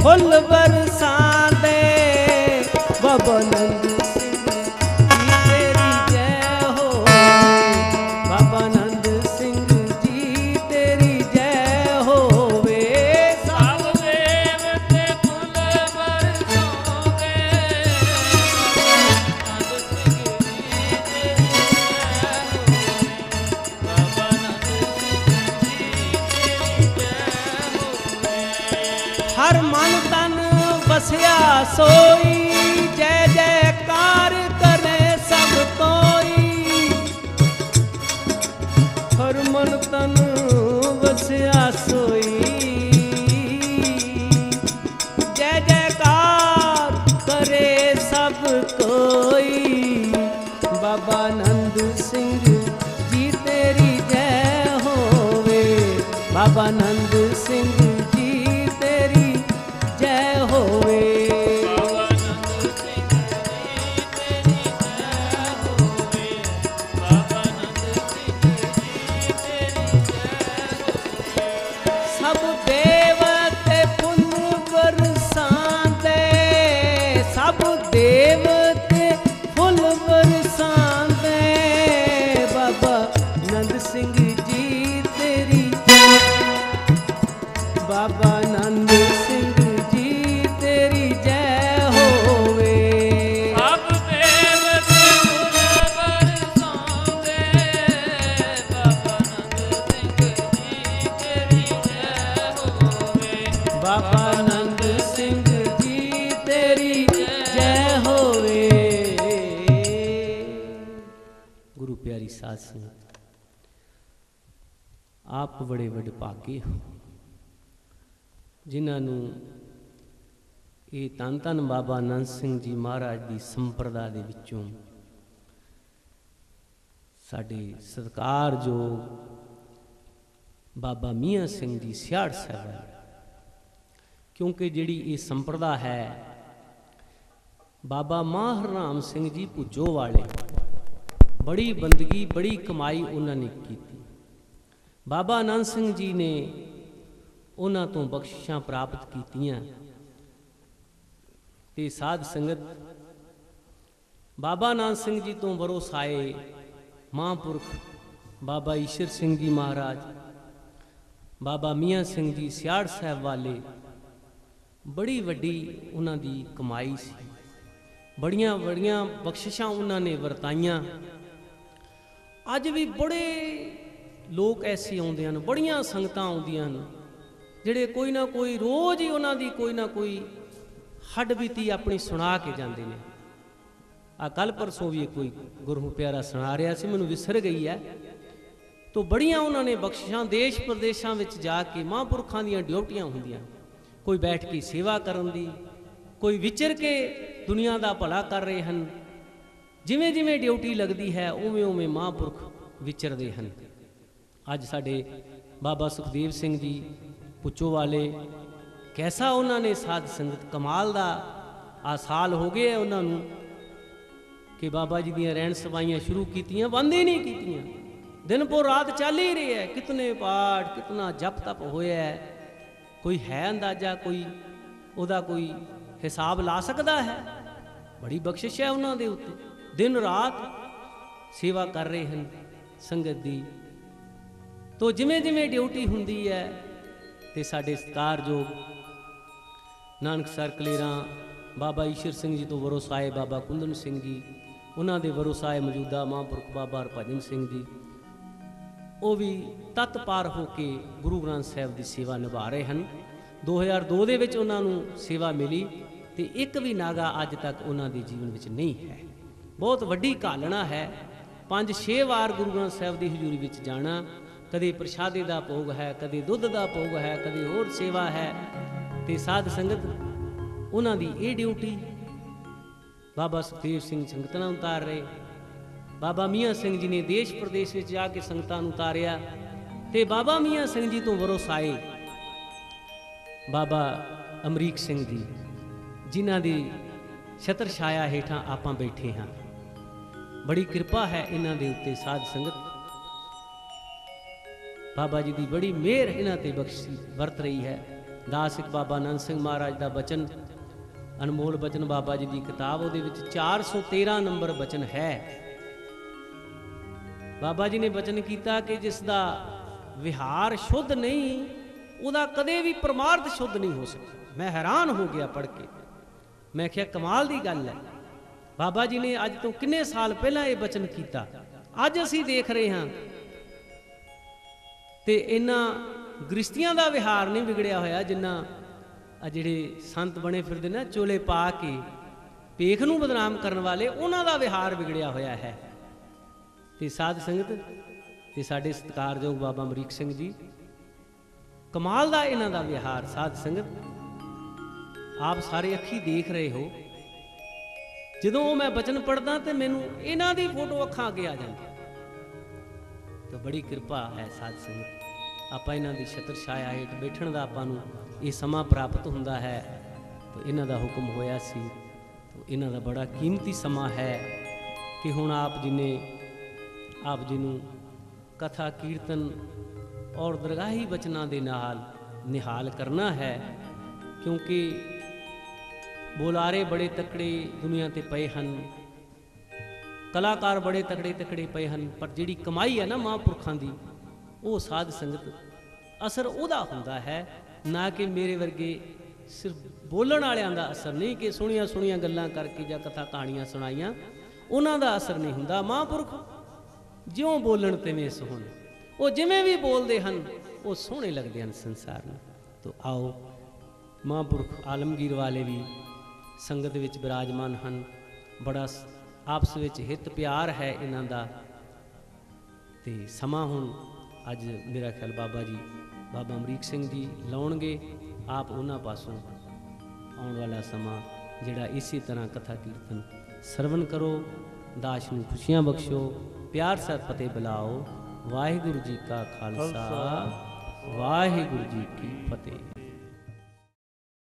फुल बरसांदे बाबा नंद सिंह जी तेरी जय होवे बाबा नंद सिंह जी तेरी जय होवे सब देवते फुल बरसांदे बाबा नंद सिंह जी तेरी जय होवे हर मन तन बसिया सोई जय जयकार करे सब कोई हर मन तन बसिया सोई जय जयकार करे सब कोई बाबा नंद सिंह जी तेरी जय होवे बाबा नंद सिंह जी तेरी जय होवे बाबा नंद सिंह जी तेरी जय होवे बाबा नंद सिंह जी तेरी जय होवे सब देवते पुन बरसांदे सब देवते फुल बरसांदे बाबा नंद सिंह जी तेरी बाबा नंद सिंह जी तेरी जय होवे सब देवते फुल बरसांदे बाबा नंद सिंह जी तेरी जय होवे बाबा नंद सिंह जी तेरी जय होवे गुरु प्यारी साध संगत आप बड़े बड़े भागे हो जिन्हां नूं ਇਹ ਧੰਨ ਧੰਨ ਬਾਬਾ ਨੰਦ ਸਿੰਘ ਜੀ ਮਹਾਰਾਜ ਦੀ ਸੰਪਰਦਾ ਦੇ ਵਿੱਚੋਂ ਸਾਡੇ ਸਤਿਕਾਰਯੋਗ ਬਾਬਾ ਮੀਆਂ ਸਿੰਘ ਜੀ ਸਿਆੜ ਸਾਹਿਬ ਕਿਉਂਕਿ ਜਿਹੜੀ ਇਹ ਸੰਪਰਦਾ ਹੈ ਬਾਬਾ ਮਾਹਰ ਰਾਮ ਸਿੰਘ ਜੀ ਭੁੱਜੋ ਵਾਲੇ ਬੜੀ ਬੰਦਗੀ ਬੜੀ ਕਮਾਈ ਉਹਨਾਂ ਨੇ ਕੀਤੀ ਬਾਬਾ ਆਨੰਦ ਸਿੰਘ ਜੀ ਨੇ ਉਹਨਾਂ ਤੋਂ ਬਖਸ਼ਿਸ਼ਾਂ ਪ੍ਰਾਪਤ ਕੀਤੀਆਂ ਤੇ ਸਾਧ ਸੰਗਤ ਬਾਬਾ ਨਾਨਕ ਸਿੰਘ ਜੀ ਤੋਂ ਵਰੋਸਾਏ ਮਹਾਂਪੁਰਖ ਬਾਬਾ ਈਸ਼ਰ ਸਿੰਘ ਜੀ ਮਹਾਰਾਜ ਬਾਬਾ ਮੀਆਂ ਸਿੰਘ ਜੀ ਸਿਆੜ ਸਾਹਿਬ ਵਾਲੇ ਬੜੀ ਵੱਡੀ ਉਹਨਾਂ ਦੀ ਕਮਾਈ ਸੀ ਬੜੀਆਂ ਬੜੀਆਂ ਬਖਸ਼ਿਸ਼ਾਂ ਉਹਨਾਂ ਨੇ ਵਰਤਾਈਆਂ ਅੱਜ ਵੀ ਬੜੇ ਲੋਕ ਐਸੇ ਆਉਂਦੇ ਹਨ ਬੜੀਆਂ ਸੰਗਤਾਂ ਆਉਂਦੀਆਂ ਹਨ ਜਿਹੜੇ ਕੋਈ ਨਾ ਕੋਈ ਰੋਜ਼ ਹੀ ਉਹਨਾਂ ਦੀ ਕੋਈ ਨਾ ਕੋਈ ਹੱਡ ਬੀਤੀ ਆਪਣੀ ਸੁਣਾ ਕੇ ਜਾਂਦੇ ਨੇ ਆ ਕੱਲ ਪਰਸੋਂ ਵੀ ਕੋਈ ਗੁਰੂ ਪਿਆਰਾ ਸੁਣਾ ਰਿਹਾ ਸੀ ਮੈਨੂੰ ਵਿਸਰ ਗਈ ਹੈ ਤੋ ਬੜੀਆਂ ਉਹਨਾਂ ਨੇ ਬਖਸ਼ਿਸ਼ਾਂ ਦੇਸ਼ ਪ੍ਰਦੇਸ਼ਾਂ ਵਿੱਚ ਜਾ ਕੇ ਮਹਾਂਪੁਰਖਾਂ ਦੀਆਂ ਡਿਊਟੀਆਂ ਹੁੰਦੀਆਂ ਕੋਈ ਬੈਠ ਕੇ ਸੇਵਾ ਕਰਨ ਦੀ ਕੋਈ ਵਿਚਰ ਕੇ ਦੁਨੀਆ ਦਾ ਭਲਾ ਕਰ ਰਹੇ ਹਨ ਜਿਵੇਂ ਜਿਵੇਂ ਡਿਊਟੀ ਲੱਗਦੀ ਹੈ ਉਵੇਂ ਉਵੇਂ ਮਹਾਂਪੁਰਖ ਵਿਚਰਦੇ ਹਨ ਅੱਜ ਸਾਡੇ ਬਾਬਾ ਸੁਖਦੇਵ ਸਿੰਘ ਜੀ ਪੁੱਚੋ ਵਾਲੇ ਕੈਸਾ ਉਹਨਾਂ ਨੇ ਸਾਧ ਸੰਗਤ ਕਮਾਲ ਦਾ ਆ ਸਾਲ ਹੋ ਗਏ ਉਹਨਾਂ ਨੂੰ ਕਿ ਬਾਬਾ ਜੀ ਦੀਆਂ ਰਹਿਣ ਸਵਾਈਆਂ ਸ਼ੁਰੂ ਕੀਤੀਆਂ ਬੰਦ ਹੀ ਨਹੀਂ ਕੀਤੀਆਂ ਦਿਨ ਪੋ ਰਾਤ ਚੱਲ ਹੀ ਰਿਹਾ ਕਿਤਨੇ ਪਾਠ ਕਿਤਨਾ ਜਪ ਤਪ ਹੋਇਆ ਕੋਈ ਹੈ ਅੰਦਾਜ਼ਾ ਕੋਈ ਉਹਦਾ ਕੋਈ ਹਿਸਾਬ ਲਾ ਸਕਦਾ ਹੈ ਬੜੀ ਬਖਸ਼ਿਸ਼ ਹੈ ਉਹਨਾਂ ਦੇ ਉੱਤੇ ਦਿਨ ਰਾਤ ਸੇਵਾ ਕਰ ਰਹੇ ਹਨ ਸੰਗਤ ਦੀ ਤੋ ਜਿਵੇਂ ਜਿਵੇਂ ਡਿਊਟੀ ਹੁੰਦੀ ਹੈ ਤੇ ਸਾਡੇ ਸਤਿਕਾਰਯੋਗ ਨਾਨਕਸਰ ਕਲੇਰਾਂ ਬਾਬਾ ਈਸ਼ਰ ਸਿੰਘ ਜੀ ਤੋਂ ਵਰੋਸਾਏ ਬਾਬਾ ਕੁੰਦਨ ਸਿੰਘ ਜੀ ਉਹਨਾਂ ਦੇ ਵਰੋਸਾਏ ਮੌਜੂਦਾ ਮਹਾਂਪੁਰਖ ਬਾਬਾ ਹਰਭਜਨ ਸਿੰਘ ਜੀ ਉਹ ਵੀ ਤਤ ਪਾਰ ਹੋ ਕੇ ਗੁਰੂ ਗ੍ਰੰਥ ਸਾਹਿਬ ਦੀ ਸੇਵਾ ਨਿਭਾ ਰਹੇ ਹਨ ਦੋ ਹਜ਼ਾਰ ਦੋ ਦੇ ਵਿੱਚ ਉਹਨਾਂ ਨੂੰ ਸੇਵਾ ਮਿਲੀ ਤੇ ਇੱਕ ਵੀ ਨਾਗਾ ਅੱਜ ਤੱਕ ਉਹਨਾਂ ਦੇ ਜੀਵਨ ਵਿੱਚ ਨਹੀਂ ਹੈ ਬਹੁਤ ਵੱਡੀ ਘਾਲਣਾ ਹੈ ਪੰਜ ਛੇ ਵਾਰ ਗੁਰੂ ਗ੍ਰੰਥ ਸਾਹਿਬ ਦੀ ਹਜ਼ੂਰੀ ਵਿੱਚ ਜਾਣਾ ਕਦੇ ਪ੍ਰਸ਼ਾਦੇ ਦਾ ਭੋਗ ਹੈ ਕਦੇ ਦੁੱਧ ਦਾ ਭੋਗ ਹੈ ਕਦੇ ਹੋਰ ਸੇਵਾ ਹੈ ਤੇ ਸਾਧ ਸੰਗਤ ਉਹਨਾਂ ਦੀ ਇਹ ਡਿਊਟੀ ਬਾਬਾ ਸੁਖਦੇਵ ਸਿੰਘ ਸੰਗਤਾਂ ਨੂੰ ਉਤਾਰ ਰਹੇ ਬਾਬਾ ਮੀਆਂ ਸਿੰਘ ਜੀ ਨੇ ਦੇਸ਼ ਪ੍ਰਦੇਸ਼ ਵਿੱਚ ਜਾ ਕੇ ਸੰਗਤਾਂ ਨੂੰ ਉਤਾਰਿਆ ਤੇ ਬਾਬਾ ਮੀਆਂ ਸਿੰਘ ਜੀ ਤੋਂ ਵਰੋਸਾਏ ਬਾਬਾ ਅਮਰੀਕ ਸਿੰਘ ਜੀ ਜਿਨ੍ਹਾਂ ਦੀ ਛਤਰ ਛਾਇਆ ਹੇਠਾਂ ਆਪਾਂ ਬੈਠੇ ਹਾਂ ਬੜੀ ਕਿਰਪਾ ਹੈ ਇਹਨਾਂ ਦੇ ਉੱਤੇ ਸਾਧ ਸੰਗਤ ਬਾਬਾ ਜੀ ਦੀ ਬੜੀ ਮਿਹਰ ਇਹਨਾਂ ਤੇ ਬਖਸ਼ੀ ਵਰਤ ਰਹੀ ਹੈ ਦਾਸ ਇੱਕ ਬਾਬਾ ਆਨੰਦ ਸਿੰਘ ਮਹਾਰਾਜ ਦਾ ਬਚਨ, ਅਨਮੋਲ ਬਚਨ ਬਾਬਾ ਜੀ ਦੀ ਕਿਤਾਬ, ਉਹਦੇ ਵਿੱਚ ਚਾਰ ਸੌ ਤੇਰਾਂ ਨੰਬਰ ਬਚਨ ਹੈ। ਬਾਬਾ ਜੀ ਨੇ ਬਚਨ ਕੀਤਾ ਕਿ ਜਿਸ ਦਾ ਵਿਹਾਰ ਸ਼ੁੱਧ ਨਹੀਂ, ਉਹਦਾ ਕਦੇ ਵੀ ਪਰਮਾਰਥ ਸ਼ੁੱਧ ਨਹੀਂ ਹੋ ਸਕਦਾ। ਮੈਂ ਹੈਰਾਨ ਹੋ ਗਿਆ ਪੜ੍ਹ ਕੇ, ਮੈਂ ਕਿਹਾ ਕਮਾਲ ਦੀ ਗੱਲ ਹੈ। ਬਾਬਾ ਜੀ ਨੇ ਅੱਜ ਤੋਂ ਕਿੰਨੇ ਸਾਲ ਪਹਿਲਾਂ ਇਹ ਬਚਨ ਕੀਤਾ, ਅੱਜ ਅਸੀਂ ਦੇਖ ਰਹੇ ਹਾਂ। ਤੇ ਇਹਨਾਂ ਗ੍ਰਸਤੀਆਂ ਦਾ ਵਿਹਾਰ ਨਹੀਂ ਵਿਗੜਿਆ ਹੋਇਆ, ਜਿੰਨਾ ਆ ਜਿਹੜੇ ਸੰਤ ਬਣੇ ਫਿਰਦੇ ਨਾ ਚੋਲੇ ਪਾ ਕੇ ਭੇਖ ਨੂੰ ਬਦਨਾਮ ਕਰਨ ਵਾਲੇ, ਉਹਨਾਂ ਦਾ ਵਿਹਾਰ ਵਿਗੜਿਆ ਹੋਇਆ ਹੈ। ਤੇ ਸਾਧ ਸੰਗਤ ਤੇ ਸਾਡੇ ਸਤਿਕਾਰਯੋਗ ਬਾਬਾ ਅਮਰੀਕ ਸਿੰਘ ਜੀ, ਕਮਾਲ ਦਾ ਇਹਨਾਂ ਦਾ ਵਿਹਾਰ। ਸਾਧ ਸੰਗਤ ਆਪ ਸਾਰੇ ਅੱਖੀ ਦੇਖ ਰਹੇ ਹੋ, ਜਦੋਂ ਉਹ ਮੈਂ ਬਚਨ ਪੜ੍ਹਦਾ ਤੇ ਮੈਨੂੰ ਇਹਨਾਂ ਦੀ ਫੋਟੋ ਅੱਖਾਂ ਅੱਗੇ ਆ ਜਾਂਦੀ। ਤਾਂ ਬੜੀ ਕਿਰਪਾ ਹੈ ਸਾਧ ਸੰਗਤ, ਆਪਾਂ ਇਹਨਾਂ ਦੀ ਛਤਰ ਛਾਇਆ ਹੇਠ ਬੈਠਣ ਦਾ ਆਪਾਂ ਨੂੰ ਇਹ ਸਮਾਂ ਪ੍ਰਾਪਤ ਹੁੰਦਾ ਹੈ। ਤਾਂ ਇਹਨਾਂ ਦਾ ਹੁਕਮ ਹੋਇਆ ਸੀ, ਤਾਂ ਇਹਨਾਂ ਦਾ ਬੜਾ ਕੀਮਤੀ ਸਮਾਂ ਹੈ ਕਿ ਹੁਣ ਆਪ ਜੀ ਨੇ ਆਪ ਜੀ ਨੂੰ ਕਥਾ ਕੀਰਤਨ ਔਰ ਦਰਗਾਹੀ ਬਚਨਾਂ ਦੇ ਨਾਲ ਨਿਹਾਲ ਕਰਨਾ ਹੈ, ਕਿਉਂਕਿ ਬੁਲਾਰੇ ਬੜੇ ਤਕੜੇ ਦੁਨੀਆ ਤੇ ਪਏ ਹਨ, ਕਲਾਕਾਰ ਬੜੇ ਤਕੜੇ ਤਕੜੇ ਪਏ ਹਨ, ਪਰ ਜਿਹੜੀ ਕਮਾਈ ਹੈ ਨਾ ਮਹਾਂਪੁਰਖਾਂ ਦੀ, ਉਹ ਸਾਧ ਸੰਗਤ ਅਸਰ ਉਹਦਾ ਹੁੰਦਾ ਹੈ, ਨਾ ਕਿ ਮੇਰੇ ਵਰਗੇ ਸਿਰਫ ਬੋਲਣ ਵਾਲਿਆਂ ਦਾ ਅਸਰ ਨਹੀਂ, ਕਿ ਸੁਣੀਆਂ ਸੁਣੀਆਂ ਗੱਲਾਂ ਕਰਕੇ ਜਾਂ ਕਥਾ ਕਹਾਣੀਆਂ ਸੁਣਾਈਆਂ, ਉਹਨਾਂ ਦਾ ਅਸਰ ਨਹੀਂ ਹੁੰਦਾ। ਮਹਾਂਪੁਰਖ ਜਿਉਂ ਬੋਲਣ ਤਿਵੇਂ ਸੁਣ, ਉਹ ਜਿਵੇਂ ਵੀ ਬੋਲਦੇ ਹਨ ਉਹ ਸੋਹਣੇ ਲੱਗਦੇ ਹਨ ਸੰਸਾਰ ਨੂੰ। ਤੋ ਆਓ, ਮਹਾਂਪੁਰਖ ਆਲਮਗੀਰ ਵਾਲੇ ਵੀ ਸੰਗਤ ਵਿੱਚ ਬਿਰਾਜਮਾਨ ਹਨ, ਬੜਾ ਆਪਸ ਵਿੱਚ ਹਿੱਤ ਪਿਆਰ ਹੈ ਇਹਨਾਂ ਦਾ। ਤੇ ਸਮਾਂ ਹੁਣ ਅੱਜ ਮੇਰਾ ਖਿਆਲ ਬਾਬਾ ਜੀ ਬਾਬਾ ਅਮਰੀਕ ਸਿੰਘ ਜੀ ਲਾਉਣਗੇ, ਆਪ ਉਹਨਾਂ ਪਾਸੋਂ ਆਉਣ ਵਾਲਾ ਸਮਾਂ ਜਿਹੜਾ ਇਸੇ ਤਰ੍ਹਾਂ ਕਥਾ ਕੀਰਤਨ ਸਰਵਨ ਕਰੋ, ਦਾਸ ਨੂੰ ਖੁਸ਼ੀਆਂ ਬਖਸ਼ੋ, ਪਿਆਰ ਸਾਥ ਫਤਿਹ ਬੁਲਾਓ। ਵਾਹਿਗੁਰੂ ਜੀ ਕਾ ਖਾਲਸਾ, ਵਾਹਿਗੁਰੂ ਜੀ ਕੀ ਫਤਿਹ।